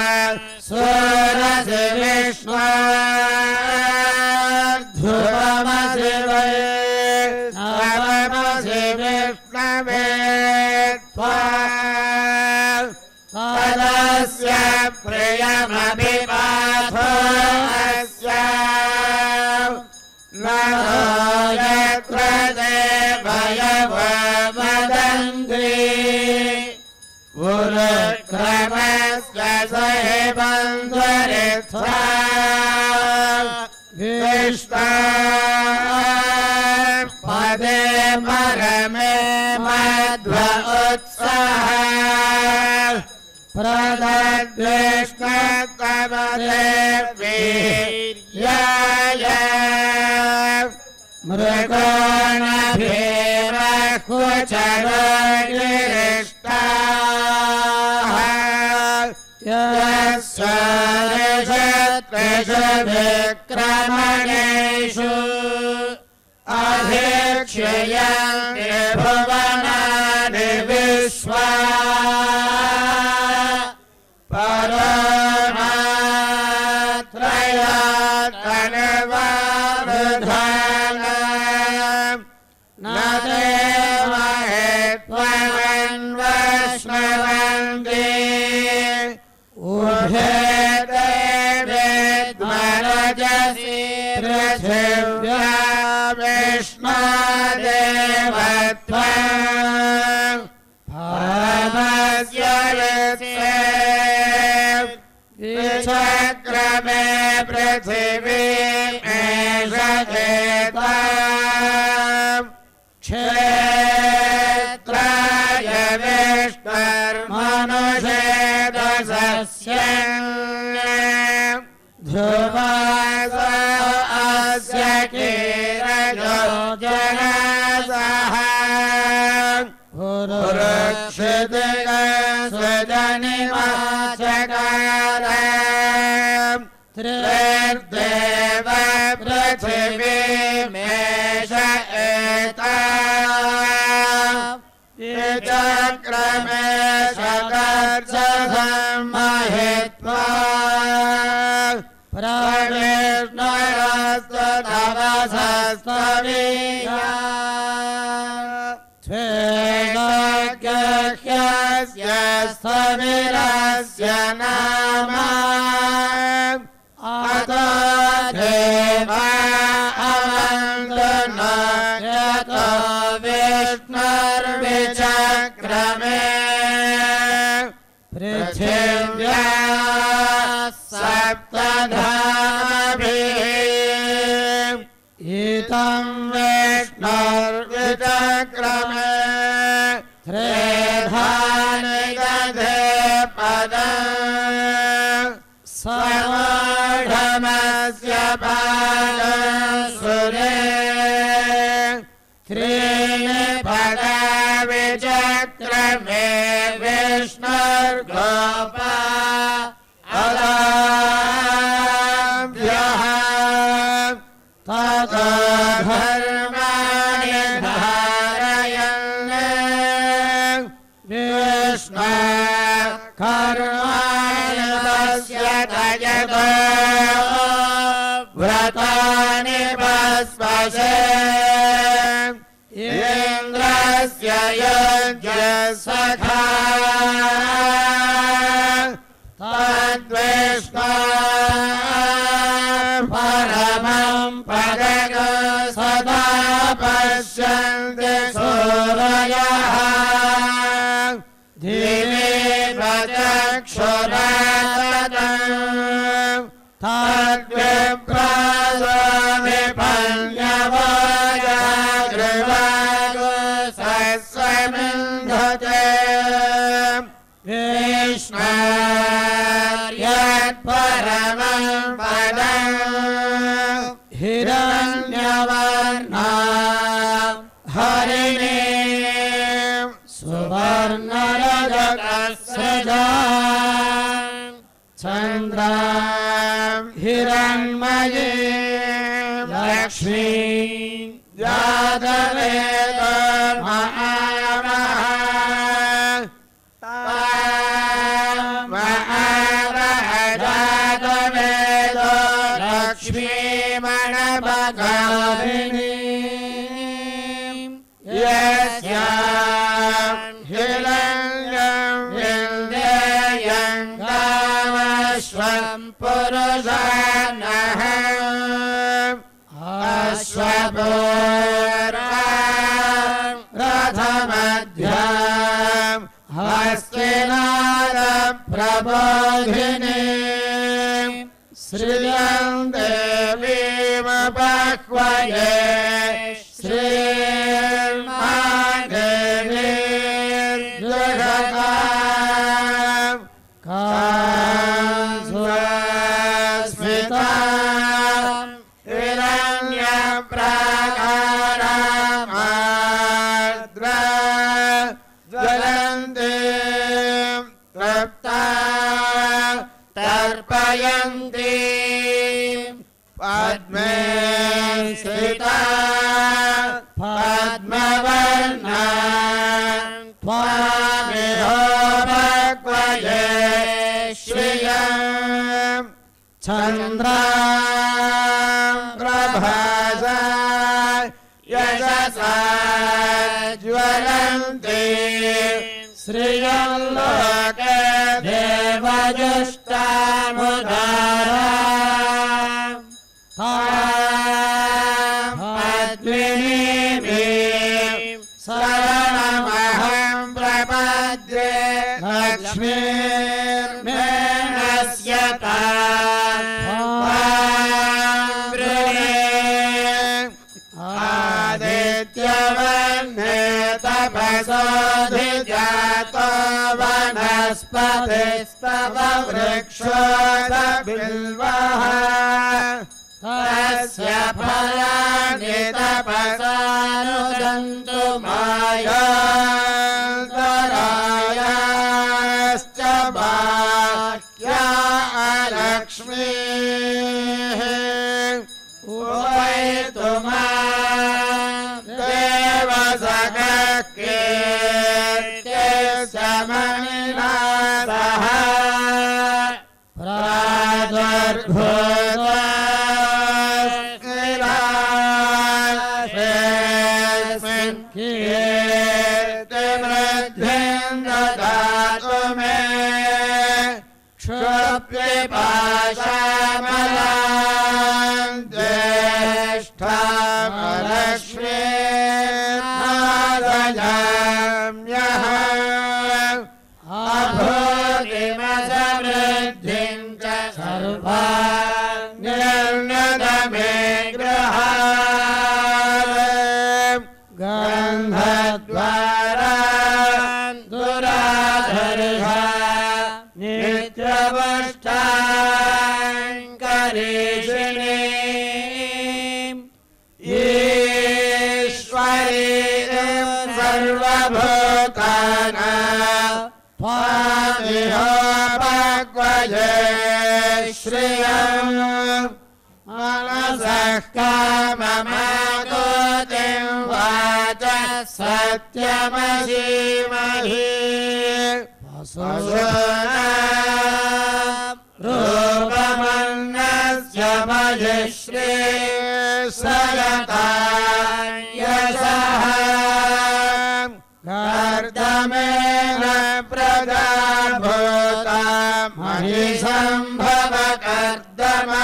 सूरसि विष्णु ध्रुवमसि वै नवमसि विष्णवे त्वा तदस्य प्रियमभिपाथो अस्य नमो यत्र देवयवमदन्ति उरुक्रमस्य सहिबन्धरित्वा विष्णु पदे परमे मध्व उत्सह प्रदद्विष्णुतमदे वीर्याय मृगोणभीमकुचरोगिरिष्टाः यस्य ऋषत्रिषु विक्रमणेषु अधिक्ष्यन्ति भुवनानि विश्वा परोमात्रयातनुवारुधानम् न देवहे त्वमन्वश्नवन्ति उभे देवेद्मरजसि पृथिव्या विष्णुदेवत्वम् परमस्य वित्से विचक्रमे पृथिवीमेषकेताम् क्षेत्राय विष्णुर्मनुषेदसस्यम् ध्रुवास अस्य कीरयो जनसः पुरुक्षितिकस्वजनिवाचकारम् त्रिर्देव पृथिवीमेष एता विचक्रमे शकर्षसम्महित्वा प्रविष्णुरस्तु तवसस्त्ववीया स्वेनग्यस्य स्थविरस्य नाम अतो देवा अवन्दन यतो विष्णुर्विचक्रमे पृथिव्या सप्तधामभिः इतं विष्णुर्विचक्रमे त्रेधानि दधे पदम् समोढमस्य पादसुरे त्रीणि पदा विचक्रमे विष्णुर्गोपा अलाभ्यः ततो धर्माणि धारयन् विष्णु कर्माणि पश्यतयतो व्रतानि पस्पशे इन्द्रस्य यज्ञसखा तद्विष्णु परमं पदको सदा पश्यन्ति सूरयः दिवि चक्षुरातम् तद्विप्रासो विपन्यवो जागृवागो सस्वमिन्धते विष्णु यत्परमं पदम् हिरण्यवर्णा चन्द्रां हिरण्मयी लक्ष्मी जातवेदो महामः तां महामः जातवेदो लक्ष्मीमणभगामिनी यस्यां हिरण्यं विन्देयं गामश्वं पुरुषानः अश्वपूर्वां रथमध्यां हस्तिनादप्रबोधिनीं श्रियं देवीमुपह्वये श्रीर्मादेवीर्जुषतां कांस्वस्मितां हिरण्यप्राकारामार्द्रा ज्वलन्तीं तप्तां तर्पयन्तीं पद्मे स्थिता पद्मवर्णां त्वामिहोपह्वये श्रियं चन्द्रां प्रभासा यशसा ज्वलन्तीं श्रियं लोके देवजुष्टामुदारां तां पद्मिनीं शरणमहं प्रपद्ये लक्ष्मीर्मेणस्य तां वृणे आदित्यवर्णे तपसोऽधिजातो वनस्पतिस्तव वृक्षोऽधबिल्वः तस्य फलानि तपसानुदन्तु मायान्तरायाश्च बाह्या अलक्ष्मीः उपैतु मां देवसखः कीर्तिस्य मणिना सह प्रादुर्भूतो कीर्तिवृद्धिं ददातु मे क्षुत्पिपाशामलां ज्येष्ठामलक्ष्मीर्नादयाम्यहम् अभूतिमसमृद्धिं च सर्वाण्यर्नद मे गृहात् गन्धद्वारां दुराधर्षा नित्यपुष्टाङ्करीषिणीम् ईश्वरीं सर्वभूतानां त्वामिहोपह्वये श्रियं मनसः काममाकुतिं वाचः सत्यमसीमहि पशूनां रूपमन्नस्य मयिश्री सयतां यशः कर्दमेन प्रजाभूता महिषम्भव कर्दमा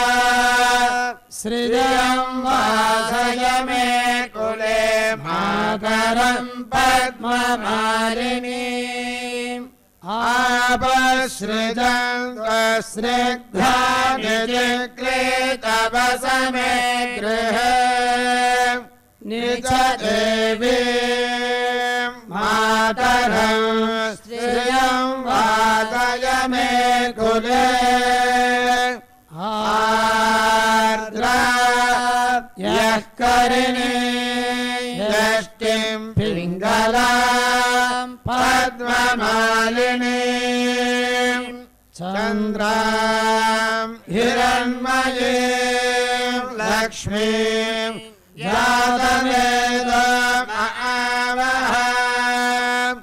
श्रियं वासय मे कुले मातरं पद्ममालिनीम् आपश्रितं स्निग्धानिजिक्लीतवसमे गृहे निज देवीं मातरं श्रियं वासय मे कुले आर्द्रा यः करिणी यष्टिं पिङ्गलां पद्ममालिनीं चन्द्रां हिरण्मयीं लक्ष्मीं जातवेदमावहम्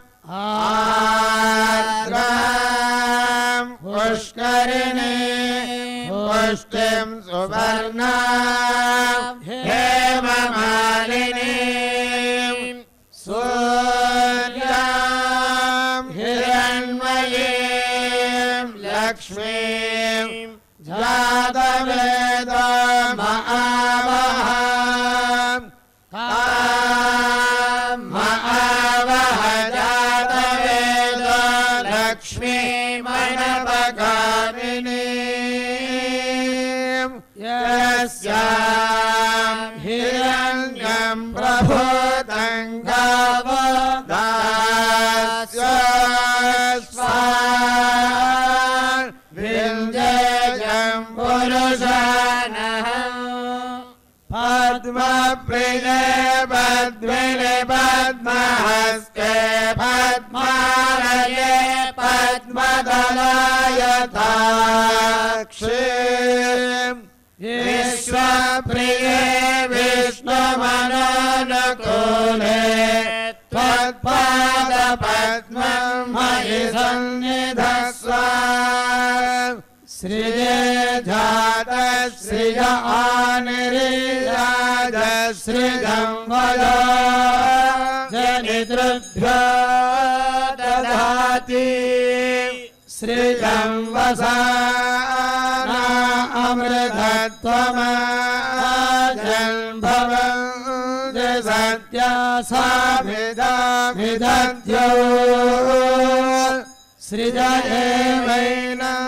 आर्द्रां पुष्करिणीं पुष्टिं सुवर्णां हेममालिनीं सूर्यां हिरण्मयीं लक्ष्मीं जातवेदमावहम् तां महावह जातवेद लक्ष्मीमनपगामिनीं यस्यां हिरण्यं प्रभूतं गावो दास्यस्वान् विन्देयं पुरुषानः पद्मप्रिये पद्मिने पद्महस्ते पद्मालये पद्मदलायताक्षी विश्वप्रिये विष्णुमनोनुकूले त्वत्पादपद्मं मयि सन्निधस्व श्रिये जातश्रिय आनिरीयाज श्रियं वयो जनितृभ्यो दधाति श्रियं वसाना अमृतत्वमाजन्भवं सत्या साभिदाभिदध्यो सृजयेवैनं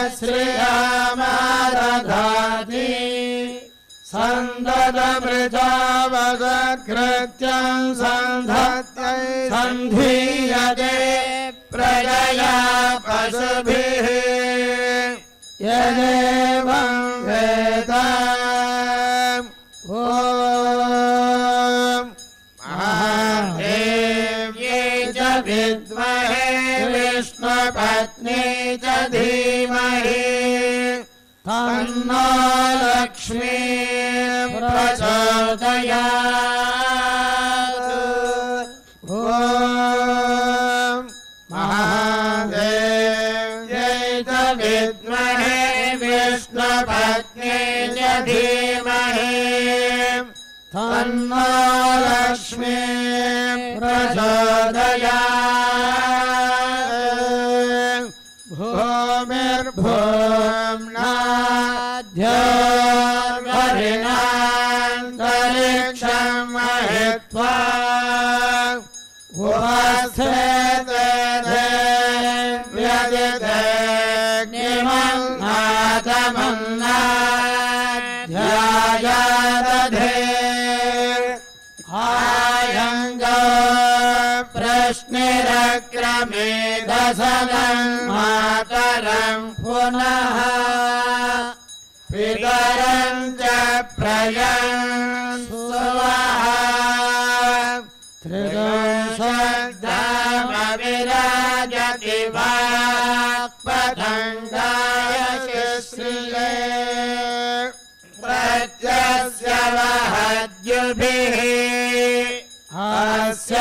तच्छ्रियामादधाति सन्ददमृजावसत्कृत्यं सन्धत्यै सन्धीयते प्रजया पशुभिः यदेवं वेद ॐ महादेव्यै च विद्महे विष्णुपत्नी च धीमहि तन्नो लक्ष्मी प्रचोदयात् ॐ महादेव्यै च विद्महे विष्णुपत्नी च धीमहि तन्नो लक्ष्मी प्रचोदयात् भूमिर्भूम्नाद्योर्वरिणान्तरिक्षं महित्वा उपस्थेते व्यदिते आयङ्ग प्रश्निरक्रमे दशनं मातरं पुनः पितरं च प्रयं सुवः त्रिदशब्दमविराजति वाक्पतङ्गाय श्रिये प्रत्यस्य वहद्युभिः अस्य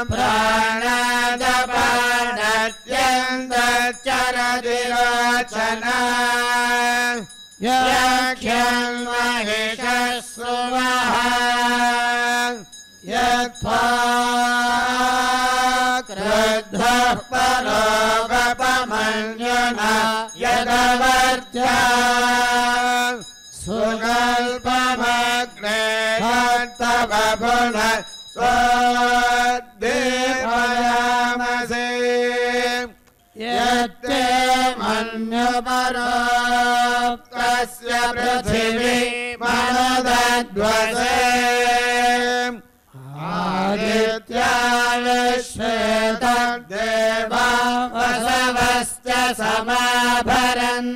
प्राणादपानत्यन्तश्चरति रोचना याख्यं महिषस्सुवः यत्त्वा क्रुद्धः परोपमन्युना यदवर्त्या सुकल्पमग्ने तव पुनः स्वदेवयामसे यत्ते मन्युपरोक्तस्य पृथिवी मनोदध्वसे आदित्या विश्वे तद्देवा वसवश्च समाभरन्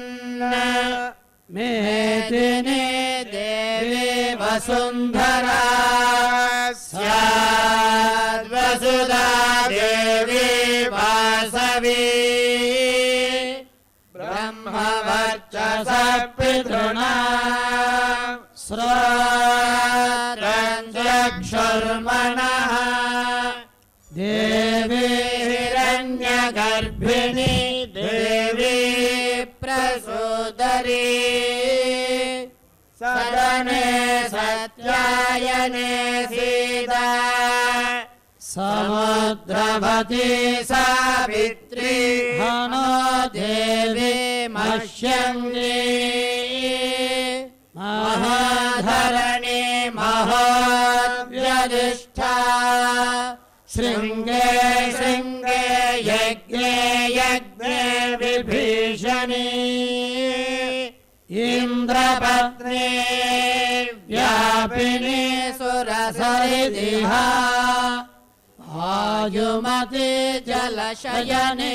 मेदिनी देवी वसुन्धरा स्याद्वसुधा देवी वासवी ब्रह्म ब्रह्मवर्चसः पितॄणां श्रोत्रं चक्षुर्मनः देवी हिरण्यगर्भिणी देवी प्रसूदरी सदने सत्यायने सीता समुद्रवती सावित्री हनो देवी मह्यङ्गी महाधरणी महोद्यधिष्ठा शृङ्गे शृङ्गे यज्ञे यज्ञे विभीषणी इन्द्रपत्नी व्यापिनी सुरसरिदिहा आयुमती जलशयने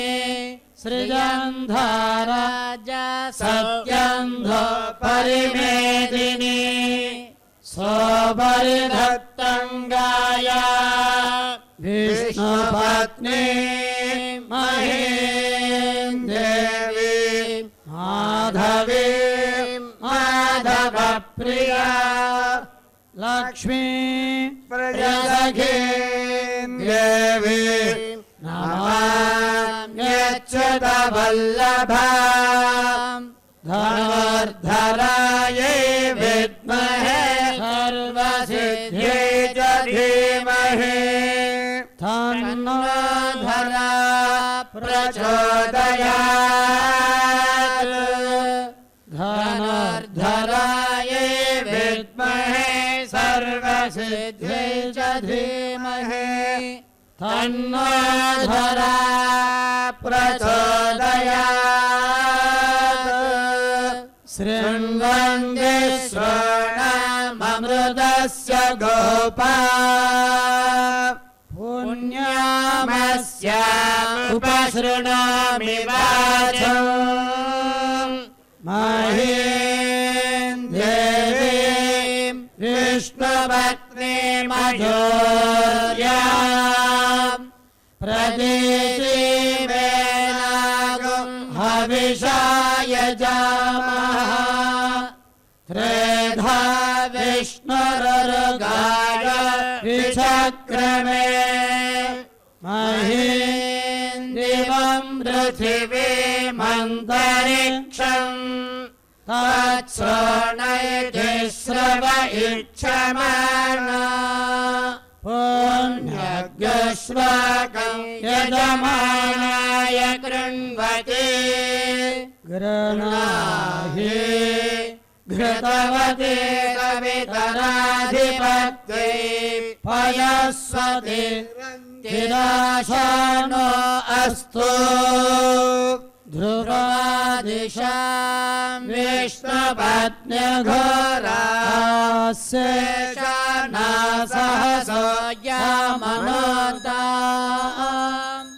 सृजन्धाराजा सत्यन्धो परिमेदिनी सोपरिधत्तङ्गाया विष्णुपत्नी महेन्देवी माधवी माधवप्रिया लक्ष्मी प्रजसखी देवी नमाम्यच्युतवल्लभा धनुर्धरायै विद्महे सर्वसिद्ध्यै च धीमहि तन्नो धरा प्रचोदयात् धनुर्धरायै विद्महे सर्वसिद्ध्यै च धीमहि तन्नो धरा प्रचोदयात् शृण्वन्ति श्रवणममृतस्य गोपा पुण्यामस्य उपशृणोमि वाचम् महीं देवीं विष्णुपत्नीमजोर्याम् प्रदीतिमेनागुं हविषाय जामः त्रेधा विष्णुरुगाय विचक्रमे महीं दिवं पृथिवीमन्तरिक्षम् तत्श्रोणयति श्रव इच्छमाना पुण्यज्ञश्वाकं यजमानाय कृण्वते गृह्णाहि घृतवते कवितराधिपत्ये पयस्वते चिराशानो अस्तु ध्रुवादिशां विष्णुपत्न्यघोराशेषानासहसो यामनोताम्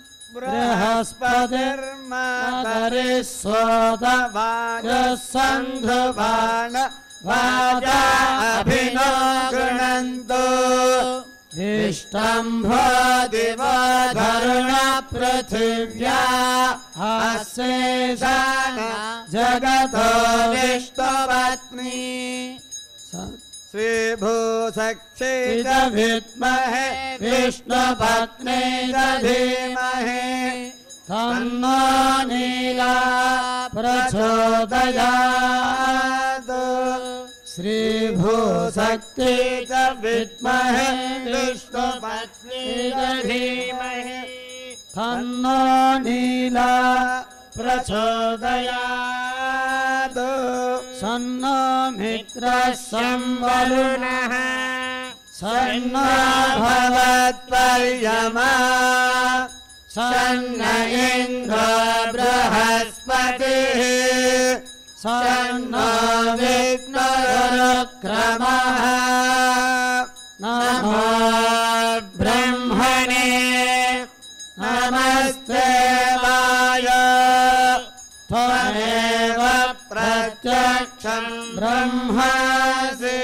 बृहस्पतिर्मातरिस्वोतवाजसन्धुबाण वाजा अभिनो गृणन्तु इष्टम्भो दिवो धरुण पृथिव्या अस्येषाना जगतो विष्णुपत्नी श्रीभूसख्ये च विद्महे विष्णुपत्नी च धीमहि तन्नो नीला प्रचोदयात् श्रीभूसख्ये च विद्महे विष्णुपत्नी च धीमहि तन्नो नीला प्रचोदयात् सन्नो मित्रः संवरुणः सन्नो भवत्पर्यमा सन्न इन्द्रो बृहस्पतिः सन्नो विष्णुरुक्रमः नमो ब्रह्मणे नमस्ते वाय त्वमेव प्रत्यक्षं ब्रह्मासि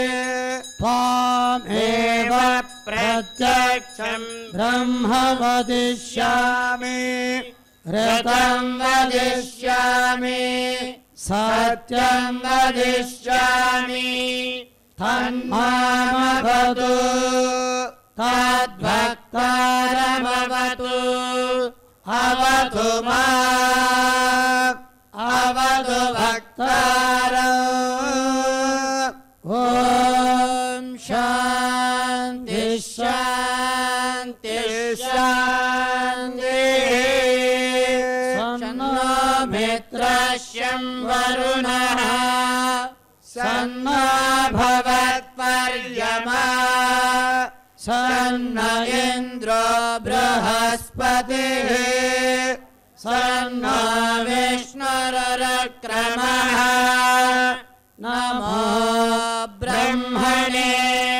त्वामेव प्रत्यक्षं ब्रह्म वदिष्यामि ऋतं वदिष्यामि सत्यं वदिष्यामि तन्मामवतु तद्भक्तारमवतु अवतु माम् अवतु भक्तारम् ॐ शान्ति शान्ति शान्तिः सन्नो मित्रश्यं वरुणः सन्नो भवत्पर्यमा सन्न इन्द्रो बृहस्पतिः सन्नो विष्णुरुक्रमः नमो ब्रह्मणे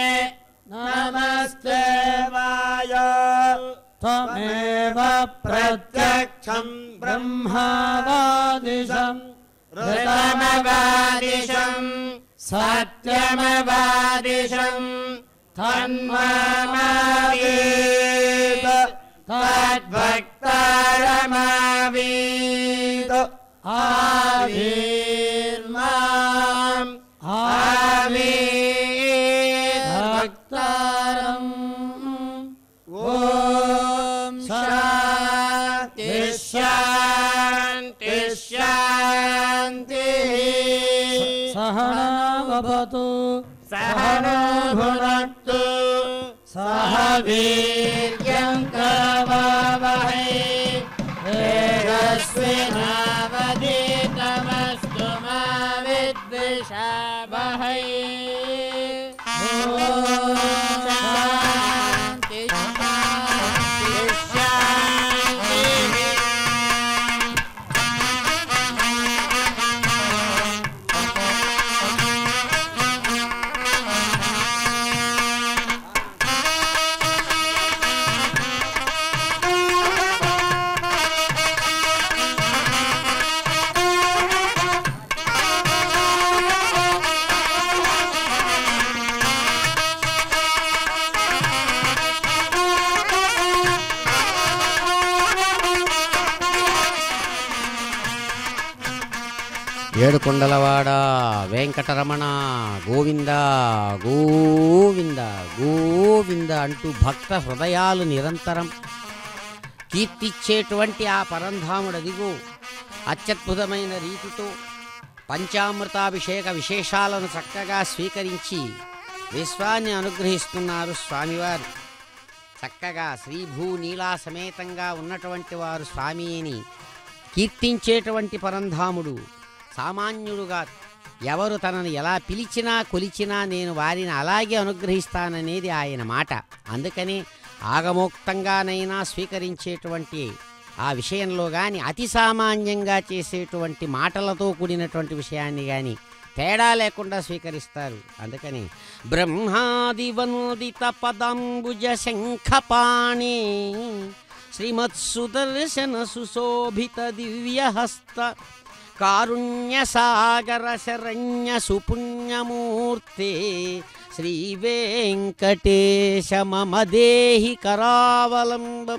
नमस्ते वाय त्वमेव प्रत्यक्षं ब्रह्मवादिशं ऋतमवादिशं सत्यमवादिशं तन्मामावीत तद्भक्तारमावीत आवीर्माम् आवीत भक्तारम् ॐ शान्ति शान्ति शान्तिः सहनावतु सहनो भुनक्तु सह वीर्यं करवावहै तेजस्विनावधीतमस्तु मा विद्विषावहै ॐ शान्ति शान्ति शान्तिः ఏడుకొండలవాడ వెంకటరమణ గోవింద గోవింద గోవింద అంటూ భక్త హృదయాలు నిరంతరం కీర్తిచ్చేటువంటి ఆ పరంధాముడదిగో అత్యద్భుతమైన రీతితో పంచామృతాభిషేక విశేషాలను చక్కగా స్వీకరించి విశ్వాన్ని అనుగ్రహిస్తున్నారు స్వామివారు. చక్కగా శ్రీభూ నీలా సమేతంగా ఉన్నటువంటి వారు స్వామిని కీర్తించేటువంటి పరంధాముడు సామాన్యుడుగా ఎవరు తనను ఎలా పిలిచినా కొలిచినా నేను వారిని అలాగే అనుగ్రహిస్తాననేది ఆయన మాట. అందుకని ఆగమోక్తంగానైనా స్వీకరించేటువంటి ఆ విషయంలో కానీ అతి సామాన్యంగా చేసేటువంటి మాటలతో కూడినటువంటి విషయాన్ని కానీ తేడా లేకుండా స్వీకరిస్తారు. అందుకని బ్రహ్మాది వందిత పదంబుజ శంఖపాణి శ్రీమత్సుదర్శన సుశోభిత దివ్యహస్త కారుణ్య సాగర శరణ్య సుపుణ్యమూర్తే శ్రీ వెంకటేశ మమ దేహి కరావలంబం.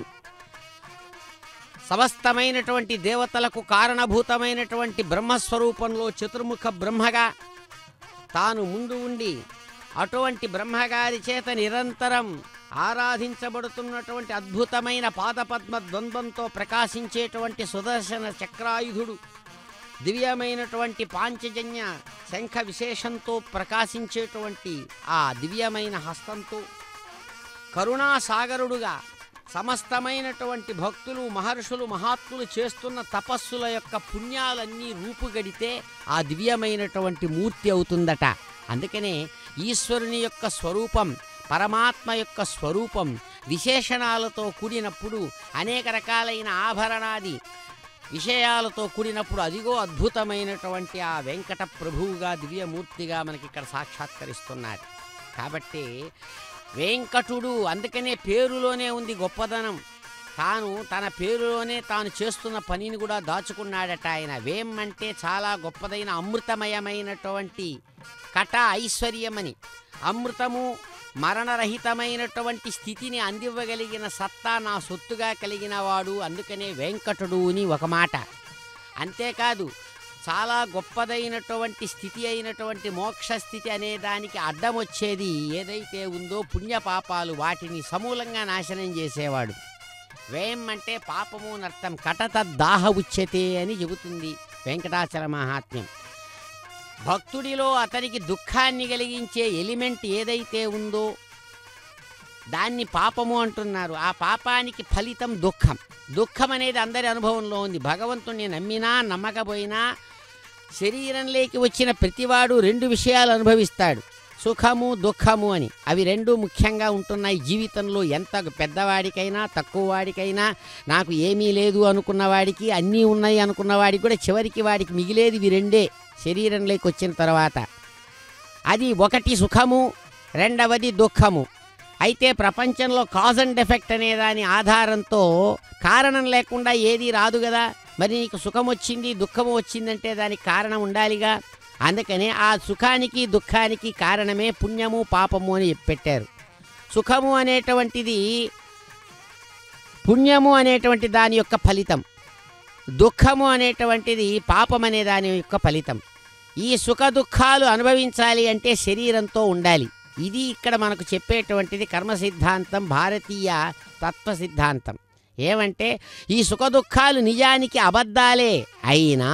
సమస్తమైనటువంటి దేవతలకు కారణభూతమైనటువంటి బ్రహ్మస్వరూపంలో చతుర్ముఖ బ్రహ్మగా తాను ముందు ఉండి అటువంటి బ్రహ్మగారి చేత నిరంతరం ఆరాధించబడుతున్నటువంటి అద్భుతమైన పాదపద్మ ద్వంద్వంతో ప్రకాశించేటువంటి సుదర్శన చక్రాయుధుడు, దివ్యమైనటువంటి పాంచజన్య శంఖ విశేషంతో ప్రకాశించేటువంటి ఆ దివ్యమైన హస్తంతో కరుణాసాగరుడుగా సమస్తమైనటువంటి భక్తులు మహర్షులు మహాత్ములు చేస్తున్న తపస్సుల యొక్క పుణ్యాలన్నీ రూపుగడితే ఆ దివ్యమైనటువంటి మూర్తి అవుతుందట. అందుకనే ఈశ్వరుని యొక్క స్వరూపం, పరమాత్మ యొక్క స్వరూపం విశేషణాలతో కూడినప్పుడు, అనేక రకాలైన ఆభరణాది విషయాలతో కూడినప్పుడు అదిగో అద్భుతమైనటువంటి ఆ వెంకట ప్రభువుగా దివ్యమూర్తిగా మనకి ఇక్కడ సాక్షాత్కరిస్తున్నారు. కాబట్టి వెంకటుడు అందుకనే పేరులోనే ఉంది గొప్పదనం. తాను తన పేరులోనే తాను చేస్తున్న పనిని కూడా దాచుకున్నాడట ఆయన. వేం అంటే చాలా గొప్పదైన అమృతమయమైనటువంటి కట ఐశ్వర్యమని. అమృతము మరణరహితమైనటువంటి స్థితిని అందివ్వగలిగిన సత్తా నా సొత్తుగా కలిగిన వాడు, అందుకనే వెంకటుడు అని ఒక మాట. అంతేకాదు చాలా గొప్పదైనటువంటి స్థితి అయినటువంటి మోక్ష స్థితి అనే దానికి అడ్డం వచ్చేది ఏదైతే ఉందో పుణ్యపాపాలు, వాటిని సమూలంగా నాశనం చేసేవాడు. వ్యయం అంటే పాపము నర్థం, కటత దాహ ఉచ్యతే అని చెబుతుంది వెంకటాచల మహాత్మ్యం. భక్తుడిలో అతనికి దుఃఖాన్ని కలిగించే ఎలిమెంట్ ఏదైతే ఉందో దాన్ని పాపము అంటున్నారు. ఆ పాపానికి ఫలితం దుఃఖం. దుఃఖం అనేది అందరి అనుభవంలో ఉంది. భగవంతుణ్ణి నమ్మినా నమ్మకపోయినా శరీరంలోకి వచ్చిన ప్రతివాడు రెండు విషయాలు అనుభవిస్తాడు, సుఖము దుఃఖము అని. అవి రెండు ముఖ్యంగా ఉంటున్నాయి జీవితంలో. ఎంత పెద్దవాడికైనా తక్కువ వాడికైనా, నాకు ఏమీ లేదు అనుకున్నవాడికి, అన్నీ ఉన్నాయి అనుకున్నవాడికి కూడా చివరికి వాడికి మిగిలేది ఇవి రెండే శరీరంలోకి వచ్చిన తర్వాత. అది ఒకటి సుఖము, రెండవది దుఃఖము. అయితే ప్రపంచంలో కాజ్ అండ్ ఎఫెక్ట్ అనే దాని ఆధారంతో కారణం లేకుండా ఏది రాదు కదా. మరి నీకు సుఖం వచ్చింది దుఃఖము వచ్చిందంటే దానికి కారణం ఉండాలిగా. అందుకనే ఆ సుఖానికి దుఃఖానికి కారణమే పుణ్యము పాపము అని పెట్టారు. సుఖము అనేటువంటిది పుణ్యము అనేటువంటి దాని యొక్క ఫలితం, దుఃఖము అనేటువంటిది పాపం అనే దాని యొక్క ఫలితం. ఈ సుఖ దుఃఖాలు అనుభవించాలి అంటే శరీరంతో ఉండాలి. ఇది ఇక్కడ మనకు చెప్పేటువంటిది కర్మ సిద్ధాంతం, భారతీయ తత్వ సిద్ధాంతం. ఏమంటే ఈ సుఖ దుఃఖాలు నిజానికి అబద్ధాలే అయినా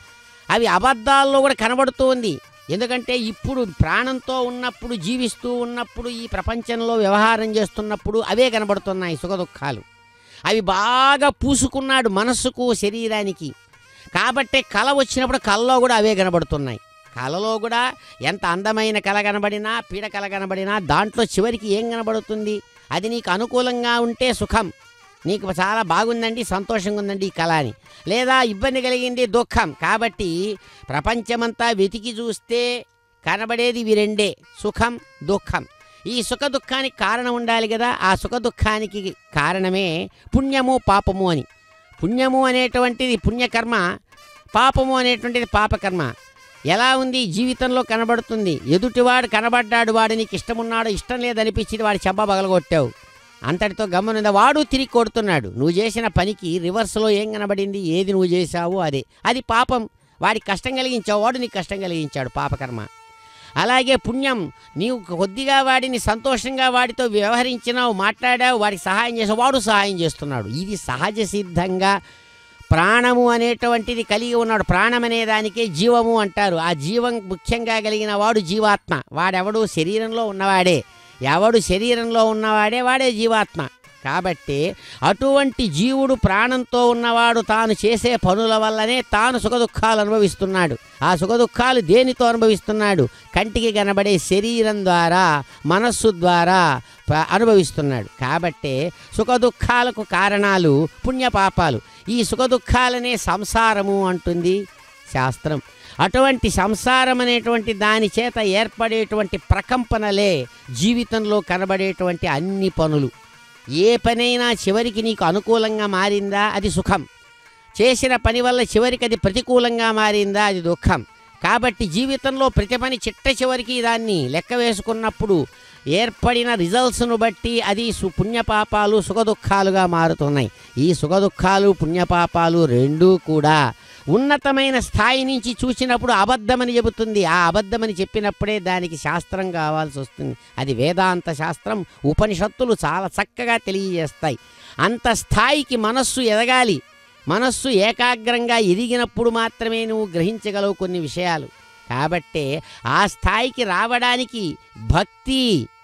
అవి అబద్ధాల్లో కూడా కనబడుతోంది. ఎందుకంటే ఇప్పుడు ప్రాణంతో ఉన్నప్పుడు, జీవిస్తూ ఉన్నప్పుడు, ఈ ప్రపంచంలో వ్యవహారం చేస్తున్నప్పుడు అవే కనబడుతున్నాయి సుఖ దుఃఖాలు. అవి బాగా పూసుకున్నాడు మనస్సుకు శరీరానికి. కాబట్టే కళ వచ్చినప్పుడు కళలో కూడా అవే కనబడుతున్నాయి. కళలో కూడా ఎంత అందమైన కళ కనబడినా, పీడ కళ కనబడినా దాంట్లో చివరికి ఏం కనబడుతుంది? అది నీకు అనుకూలంగా ఉంటే సుఖం, నీకు చాలా బాగుందండి సంతోషంగా ఉందండి ఈ కళ అని. లేదా ఇబ్బంది కలిగింది దుఃఖం. కాబట్టి ప్రపంచమంతా వెతికి చూస్తే కనబడేది ఇవి రెండే, సుఖం దుఃఖం. ఈ సుఖ దుఃఖానికి కారణం ఉండాలి కదా. ఆ సుఖ దుఃఖానికి కారణమే పుణ్యము పాపము అని. పుణ్యము అనేటువంటిది పుణ్యకర్మ, పాపము అనేటువంటిది పాపకర్మ. ఎలా ఉంది జీవితంలో కనబడుతుంది. ఎదుటివాడు కనబడ్డాడు, వాడు నీకు ఇష్టమున్నాడు, ఇష్టం లేదనిపించింది, వాడి చెంప పగలగొట్టావు, అంతటితో గమనుందా. వాడు తిరిగి కొడుతున్నాడు. నువ్వు చేసిన పనికి రివర్స్లో ఏం కనబడింది, ఏది నువ్వు చేశావో అదే, అది పాపం. వాడికి కష్టం కలిగించావు, వాడు నీకు కష్టం కలిగించాడు, పాపకర్మ. అలాగే పుణ్యం, నీవు కొద్దిగా వాడిని సంతోషంగా వాడితో వ్యవహరించినావు, మాట్లాడావు, వాడికి సహాయం చేసావు, వాడు సహాయం చేస్తున్నాడు. ఇది సహజ సిద్ధంగా ప్రాణము అనేటువంటిది కలిగి ఉన్నాడు. ప్రాణం అనే దానికే జీవము అంటారు. ఆ జీవం ముఖ్యంగా కలిగిన వాడు జీవాత్మ. వాడెవడు శరీరంలో ఉన్నవాడే, ఎవడు శరీరంలో ఉన్నవాడే వాడే జీవాత్మ. కాబట్టి అటువంటి జీవుడు ప్రాణంతో ఉన్నవాడు తాను చేసే పనుల వల్లనే తాను సుఖదుఖాలు అనుభవిస్తున్నాడు. ఆ సుఖదుఖాలు దేనితో అనుభవిస్తున్నాడు? కంటికి కనబడే శరీరం ద్వారా, మనస్సు ద్వారా అనుభవిస్తున్నాడు. కాబట్టే సుఖదుఖాలకు కారణాలు పుణ్యపాపాలు. ఈ సుఖదుఖాలనే సంసారము అంటుంది శాస్త్రం. అటువంటి సంసారం అనేటువంటి దాని చేత ఏర్పడేటువంటి ప్రకంపనలే జీవితంలో కనబడేటువంటి అన్ని పనులు. ఏ పనైనా చివరికి నీకు అనుకూలంగా మారిందా అది సుఖం, చేసిన పని వల్ల చివరికి అది ప్రతికూలంగా మారిందా అది దుఃఖం. కాబట్టి జీవితంలో ప్రతి పని చిట్ట చివరికి దాన్ని లెక్క వేసుకున్నప్పుడు ఏర్పడిన రిజల్ట్స్ను బట్టి అది సు పుణ్యపాపాలు సుఖదుఖాలుగా మారుతున్నాయి. ఈ సుఖదుఖాలు పుణ్యపాపాలు రెండూ కూడా ఉన్నతమైన స్థాయి నుంచి చూసినప్పుడు అబద్ధమని చెబుతుంది. ఆ అబద్ధమని చెప్పినప్పుడే దానికి శాస్త్రం కావాల్సి వస్తుంది. అది వేదాంత శాస్త్రం, ఉపనిషత్తులు చాలా చక్కగా తెలియజేస్తాయి. అంత స్థాయికి మనస్సు ఎదగాలి. మనస్సు ఏకాగ్రంగా ఎదిగినప్పుడు మాత్రమే నువ్వు గ్రహించగలవు కొన్ని విషయాలు. కాబట్టే ఆ స్థాయికి రావడానికి భక్తి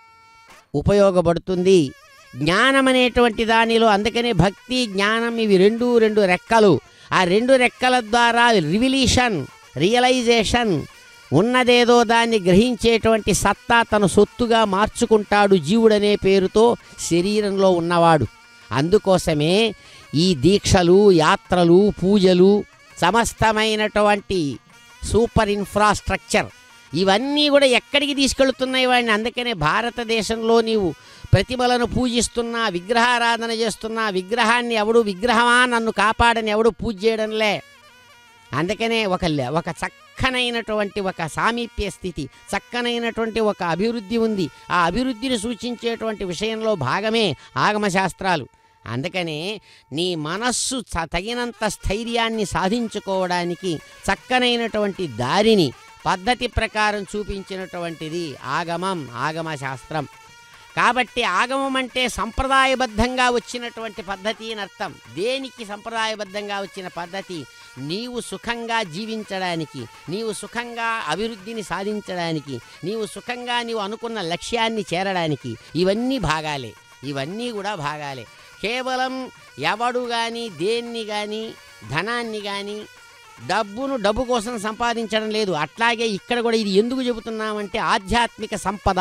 ఉపయోగపడుతుంది. జ్ఞానం అనేటువంటి దానిలో, అందుకనే భక్తి జ్ఞానం ఇవి రెండు రెండు రెక్కలు. ఆ రెండు రెక్కల ద్వారా రివిలీషన్, రియలైజేషన్, ఉన్నదేదో దాన్ని గ్రహించేటువంటి సత్తా తన సొత్తుగా మార్చుకుంటాడు జీవుడనే పేరుతో శరీరంలో ఉన్నవాడు. అందుకోసమే ఈ దీక్షలు, యాత్రలు, పూజలు, సమస్తమైనటువంటి సూపర్ ఇన్ఫ్రాస్ట్రక్చర్ ఇవన్నీ కూడా ఎక్కడికి తీసుకెళ్తున్నాయి వాడిని. అందుకనే భారతదేశంలో నీవు ప్రతిమలను పూజిస్తున్నా, విగ్రహారాధన చేస్తున్నా, విగ్రహాన్ని ఎవడు విగ్రహమా నన్ను కాపాడని ఎవడు పూజ చేయడంలే. అందుకనే ఒక లె- ఒక చక్కనైనటువంటి ఒక సామీప్య స్థితి, చక్కనైనటువంటి ఒక అభివృద్ధి ఉంది. ఆ అభివృద్ధిని సూచించేటువంటి విషయంలో భాగమే ఆగమశాస్త్రాలు. అందుకనే నీ మనస్సు చ- తగినంత స్థైర్యాన్ని సాధించుకోవడానికి చక్కనైనటువంటి దారిని పద్ధతి ప్రకారం చూపించినటువంటిది ఆగమం, ఆగమశాస్త్రం. కాబట్టి ఆగమం అంటే సంప్రదాయబద్ధంగా వచ్చినటువంటి పద్ధతి అని అర్థం. దేనికి సంప్రదాయబద్ధంగా వచ్చిన పద్ధతి? నీవు సుఖంగా జీవించడానికి, నీవు సుఖంగా అభివృద్ధిని సాధించడానికి, నీవు సుఖంగా నీవు అనుకున్న లక్ష్యాన్ని చేరడానికి. ఇవన్నీ భాగాలే, ఇవన్నీ కూడా భాగాలే. కేవలం ఎవడు కానీ దేన్ని కానీ ధనాన్ని కానీ డబ్బును డబ్బు కోసం సంపాదించడం లేదు. అట్లాగే ఇక్కడ కూడా ఇది ఎందుకు చెబుతున్నామంటే ఆధ్యాత్మిక సంపద,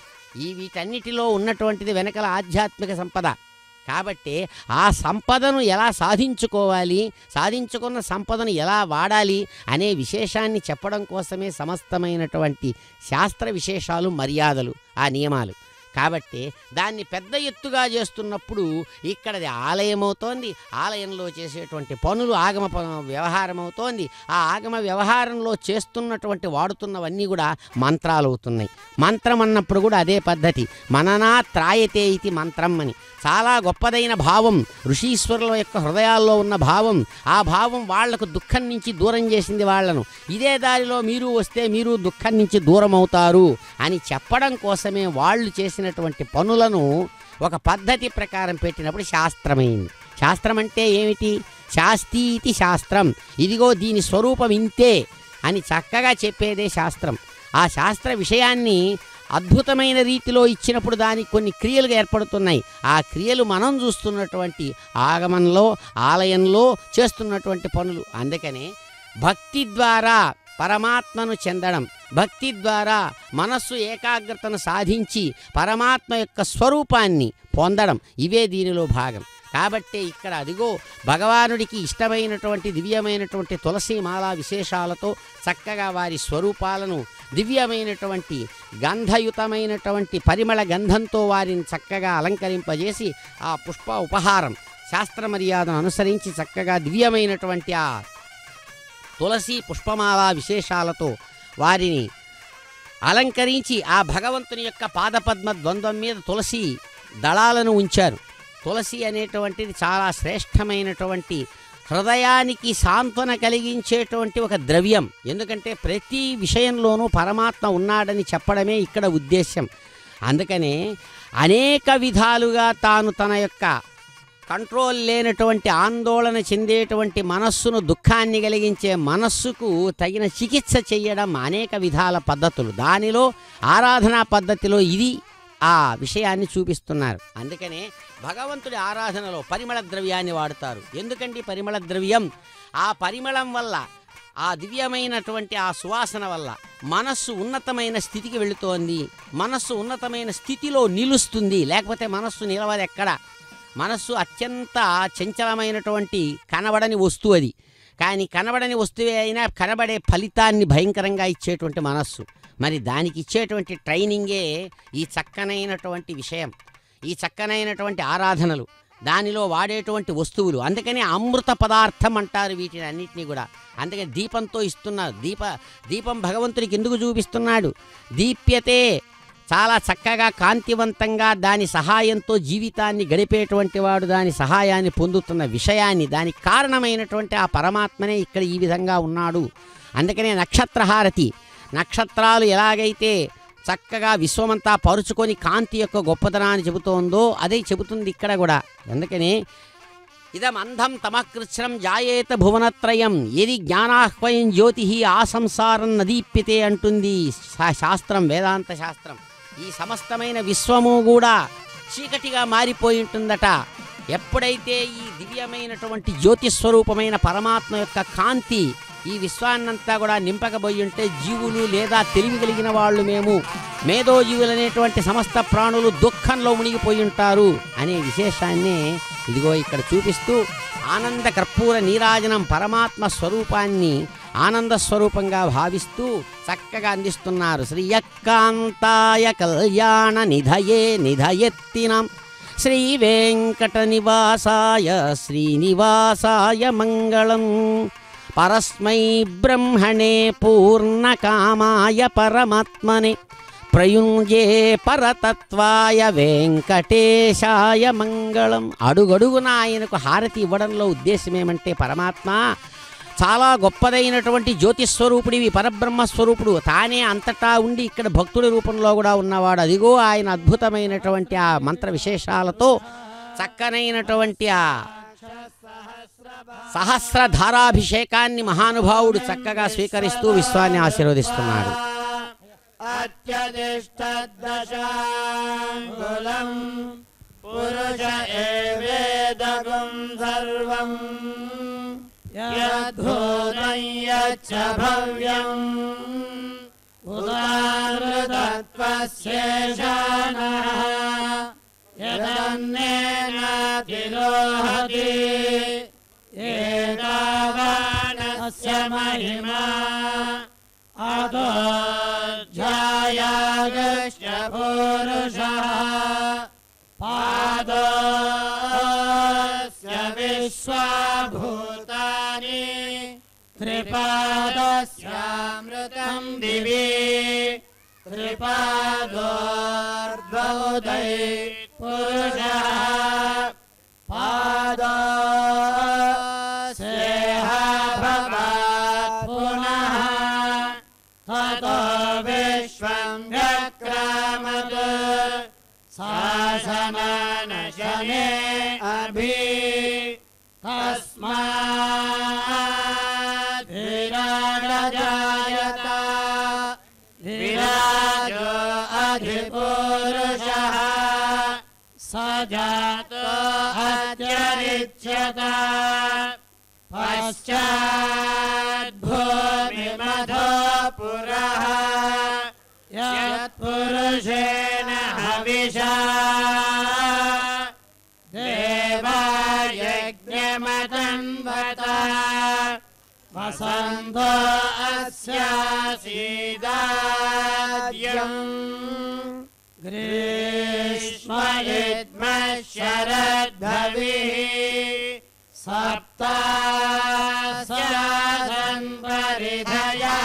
ఈ వీటన్నిటిలో ఉన్నటువంటిది వెనకల ఆధ్యాత్మిక సంపద. కాబట్టి ఆ సంపదను ఎలా సాధించుకోవాలి, సాధించుకున్న సంపదను ఎలా వాడాలి అనే విశేషాన్ని చెప్పడం కోసమే సమస్తమైనటువంటి శాస్త్ర విశేషాలు, మర్యాదలు, ఆ నియమాలు. కాబట్టి దాన్ని పెద్ద ఎత్తుగా చేస్తున్నప్పుడు ఇక్కడది ఆలయం అవుతోంది. ఆలయంలో చేసేటువంటి పనులు ఆగమ ప- వ్యవహారం అవుతోంది. ఆ ఆగమ వ్యవహారంలో చేస్తున్నటువంటి వాడుతున్నవన్నీ కూడా మంత్రాలు అవుతున్నాయి. మంత్రం అన్నప్పుడు కూడా అదే పద్ధతి. మననా త్రాయతే ఇది మంత్రం అని చాలా గొప్పదైన భావం, ఋషీశ్వరుల యొక్క హృదయాల్లో ఉన్న భావం. ఆ భావం వాళ్లకు దుఃఖం నుంచి దూరం చేసింది వాళ్లను. ఇదే దారిలో మీరు వస్తే మీరు దుఃఖం నుంచి దూరం అవుతారు అని చెప్పడం కోసమే వాళ్ళు చేసినటువంటి పనులను ఒక పద్ధతి ప్రకారం పెట్టినప్పుడు శాస్త్రమైంది. శాస్త్రం అంటే ఏమిటి? శాస్తి ఇది శాస్త్రం, ఇదిగో దీని స్వరూపం ఇంతే అని చక్కగా చెప్పేదే శాస్త్రం. ఆ శాస్త్ర విషయాన్ని అద్భుతమైన రీతిలో ఇచ్చినప్పుడు దానికి కొన్ని క్రియలు ఏర్పడుతున్నాయి. ఆ క్రియలు మనం చూస్తున్నటువంటి ఆగమంలో, ఆలయంలో చేస్తున్నటువంటి పనులు. అందుకనే భక్తి ద్వారా పరమాత్మను చెందడం, భక్తి ద్వారా మనస్సు ఏకాగ్రతను సాధించి పరమాత్మ యొక్క స్వరూపాన్ని పొందడం, ఇవే దీనిలో భాగం. కాబట్టే ఇక్కడ అదిగో భగవానుడికి ఇష్టమైనటువంటి దివ్యమైనటువంటి తులసీమాల విశేషాలతో చక్కగా వారి స్వరూపాలను దివ్యమైనటువంటి గంధయుతమైనటువంటి పరిమళ గంధంతో వారిని చక్కగా అలంకరింపజేసి ఆ పుష్ప ఉపహారం శాస్త్ర మర్యాదను అనుసరించి చక్కగా దివ్యమైనటువంటి ఆ తులసి పుష్పమాల విశేషాలతో వారిని అలంకరించి ఆ భగవంతుని యొక్క పాదపద్మ ద్వంద్వం మీద తులసి దళాలను ఉంచారు. తులసి అనేటువంటిది చాలా శ్రేష్టమైనటువంటి హృదయానికి సాంత్వన కలిగించేటువంటి ఒక ద్రవ్యం. ఎందుకంటే ప్రతి విషయంలోనూ పరమాత్మ ఉన్నాడని చెప్పడమే ఇక్కడ ఉద్దేశ్యం. అందుకనే అనేక విధాలుగా తాను తన యొక్క కంట్రోల్ లేనటువంటి ఆందోళన చెందేటువంటి మనస్సును, దుఃఖాన్ని కలిగించే మనస్సుకు తగిన చికిత్స చేయడం అనేక విధాల పద్ధతులు. దానిలో ఆరాధనా పద్ధతిలో ఇది ఆ విషయాన్ని చూపిస్తున్నారు. అందుకనే భగవంతుడి ఆరాధనలో పరిమళ ద్రవ్యాన్ని వాడతారు. ఎందుకంటే పరిమళ ద్రవ్యం ఆ పరిమళం వల్ల, ఆ దివ్యమైనటువంటి ఆ సువాసన వల్ల మనస్సు ఉన్నతమైన స్థితికి వెళుతోంది. మనస్సు ఉన్నతమైన స్థితిలో నిలుస్తుంది. లేకపోతే మనస్సు నిలవదు ఎక్కడ. మనస్సు అత్యంత చంచలమైనటువంటి కనబడని వస్తువు అది. కానీ కనబడని వస్తువే అయినా కనబడే ఫలితాన్ని భయంకరంగా ఇచ్చేటువంటి మనస్సు. మరి దానికి ఇచ్చేటువంటి ట్రైనింగే ఈ చక్కనైనటువంటి విషయం, ఈ చక్కనైనటువంటి ఆరాధనలు, దానిలో వాడేటువంటి వస్తువులు. అందుకని అమృత పదార్థం అంటారు వీటిని అన్నిటినీ కూడా. అందుకని దీపంతో ఇస్తున్నారు. దీప దీపం భగవంతుడికి ఎందుకు చూపిస్తున్నాడు? దీప్యతే, చాలా చక్కగా కాంతివంతంగా దాని సహాయంతో జీవితాన్ని గడిపేటువంటి వాడు దాని సహాయాన్ని పొందుతున్న విషయాన్ని, దానికి కారణమైనటువంటి ఆ పరమాత్మనే ఇక్కడ ఈ విధంగా ఉన్నాడు. అందుకనే నక్షత్రహారతి, నక్షత్రాలు ఎలాగైతే చక్కగా విశ్వమంతా పరుచుకొని కాంతి యొక్క గొప్పతనాన్ని చెబుతోందో అదే చెబుతుంది ఇక్కడ కూడా. అందుకనే ఇదం అంధం తమకృచ్ఛ్రం జాయేత భువనత్రయం ఏది జ్ఞానాహ్వయం జ్యోతి ఆ సంసారం నదీప్యతే అంటుంది శాస్త్రం, వేదాంత శాస్త్రం. ఈ సమస్తమైన విశ్వము కూడా చీకటిగా మారిపోయి ఉంటుందట. ఎప్పుడైతే ఈ దివ్యమైనటువంటి జ్యోతిస్వరూపమైన పరమాత్మ యొక్క కాంతి ఈ విశ్వాన్నంతా కూడా నింపకబోయి ఉంటే జీవులు లేదా తెలివి కలిగిన వాళ్ళు, మేము మేధోజీవులు అనేటువంటి సమస్త ప్రాణులు దుఃఖంలో మునిగిపోయి ఉంటారు అనే విశేషాన్ని ఇదిగో ఇక్కడ చూపిస్తూ ఆనంద కర్పూర నీరాజనం పరమాత్మ స్వరూపాన్ని ఆనంద స్వరూపంగా భావిస్తూ చక్కగా అందిస్తున్నారు. శ్రీయకాంతాయ కళ్యాణ నిధయే నిధయెత్తినం శ్రీ వెంకట నివాసాయ శ్రీనివాసాయ మంగళం. పరస్మై బ్రహ్మణే పూర్ణకామాయ పరమాత్మనే ప్రయుంజే పరతత్వాయ వెంకటేశాయ మంగళం. అడుగడుగున ఆయనకు హారతి ఇవ్వడంలో ఉద్దేశం ఏమంటే, పరమాత్మ చాలా గొప్పదైనటువంటి జ్యోతిస్వరూపుడివి, పరబ్రహ్మస్వరూపుడు, తానే అంతటా ఉండి ఇక్కడ భక్తుడి రూపంలో కూడా ఉన్నవాడు. అదిగో ఆయన అద్భుతమైనటువంటి ఆ మంత్ర విశేషాలతో చక్కనైనటువంటి ఆ సహస్రధారాభిషేకాన్ని మహానుభావుడు చక్కగా స్వీకరిస్తూ విశ్వాన్ని ఆశీర్వదిస్తున్నాడు. అత్యదిష్టదశాంగులం పురుష ఏవేదగం సర్వం యద్భూతం యచ్చ భవ్యం ఉదారతత్వశేషానః యదన్నేనాతిరోహతి ఏతావానస్య మహిమా అదోధ్యాయాగస్య పురుషః పాదస్య విశ్వభూతాని త్రిపాదస్యామృతం దివి త్రిపాదోర్ధ్వోదై పురుషః పాదస్యేహ భవాత్ పునః తతో విశ్వం వ్యక్రామత్ శాసనానశనే అభి తస్మాత్ విరాజాయత విరాజో అధిపురుషః సజాతో అత్యరిచ్యత పశ్చాద్భూమిమధో పురః యత్పురుషేణ హవిషా దేవాయజ్ఞమతన్వత వసంతో అస్యాసీదాద్యం గ్రీష్మయుగ్మః శరద్భవిః సప్తాస్యాసన్ పరిధయః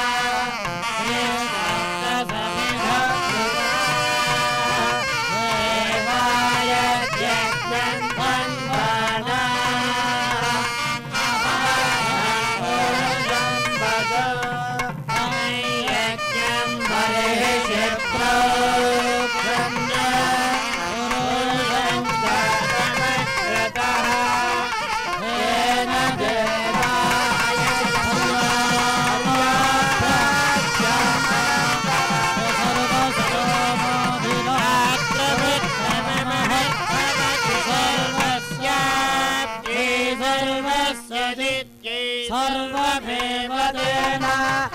సర్వమేవ తేన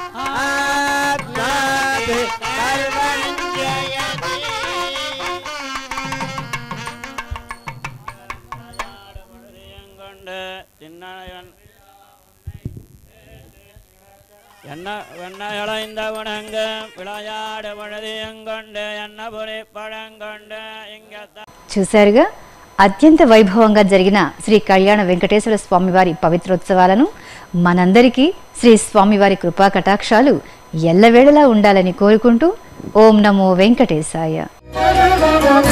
ఆజ్ఞాతి సర్వం జయతి. என்ன வெண்ணையளைந்த உணங்க விளையாடு பொழுதியங்கொண்டு என்ன பொறி பழங்கொண்டு இங்க చూశారుగా అత్యంత వైభవంగా జరిగిన శ్రీ కళ్యాణ వెంకటేశ్వర స్వామివారి పవిత్రోత్సవాలను మనందరికీ శ్రీ స్వామివారి కృపా కటాక్షాలు ఎల్లవేళలా ఉండాలని కోరుకుంటూ ఓం నమో వెంకటేశాయ.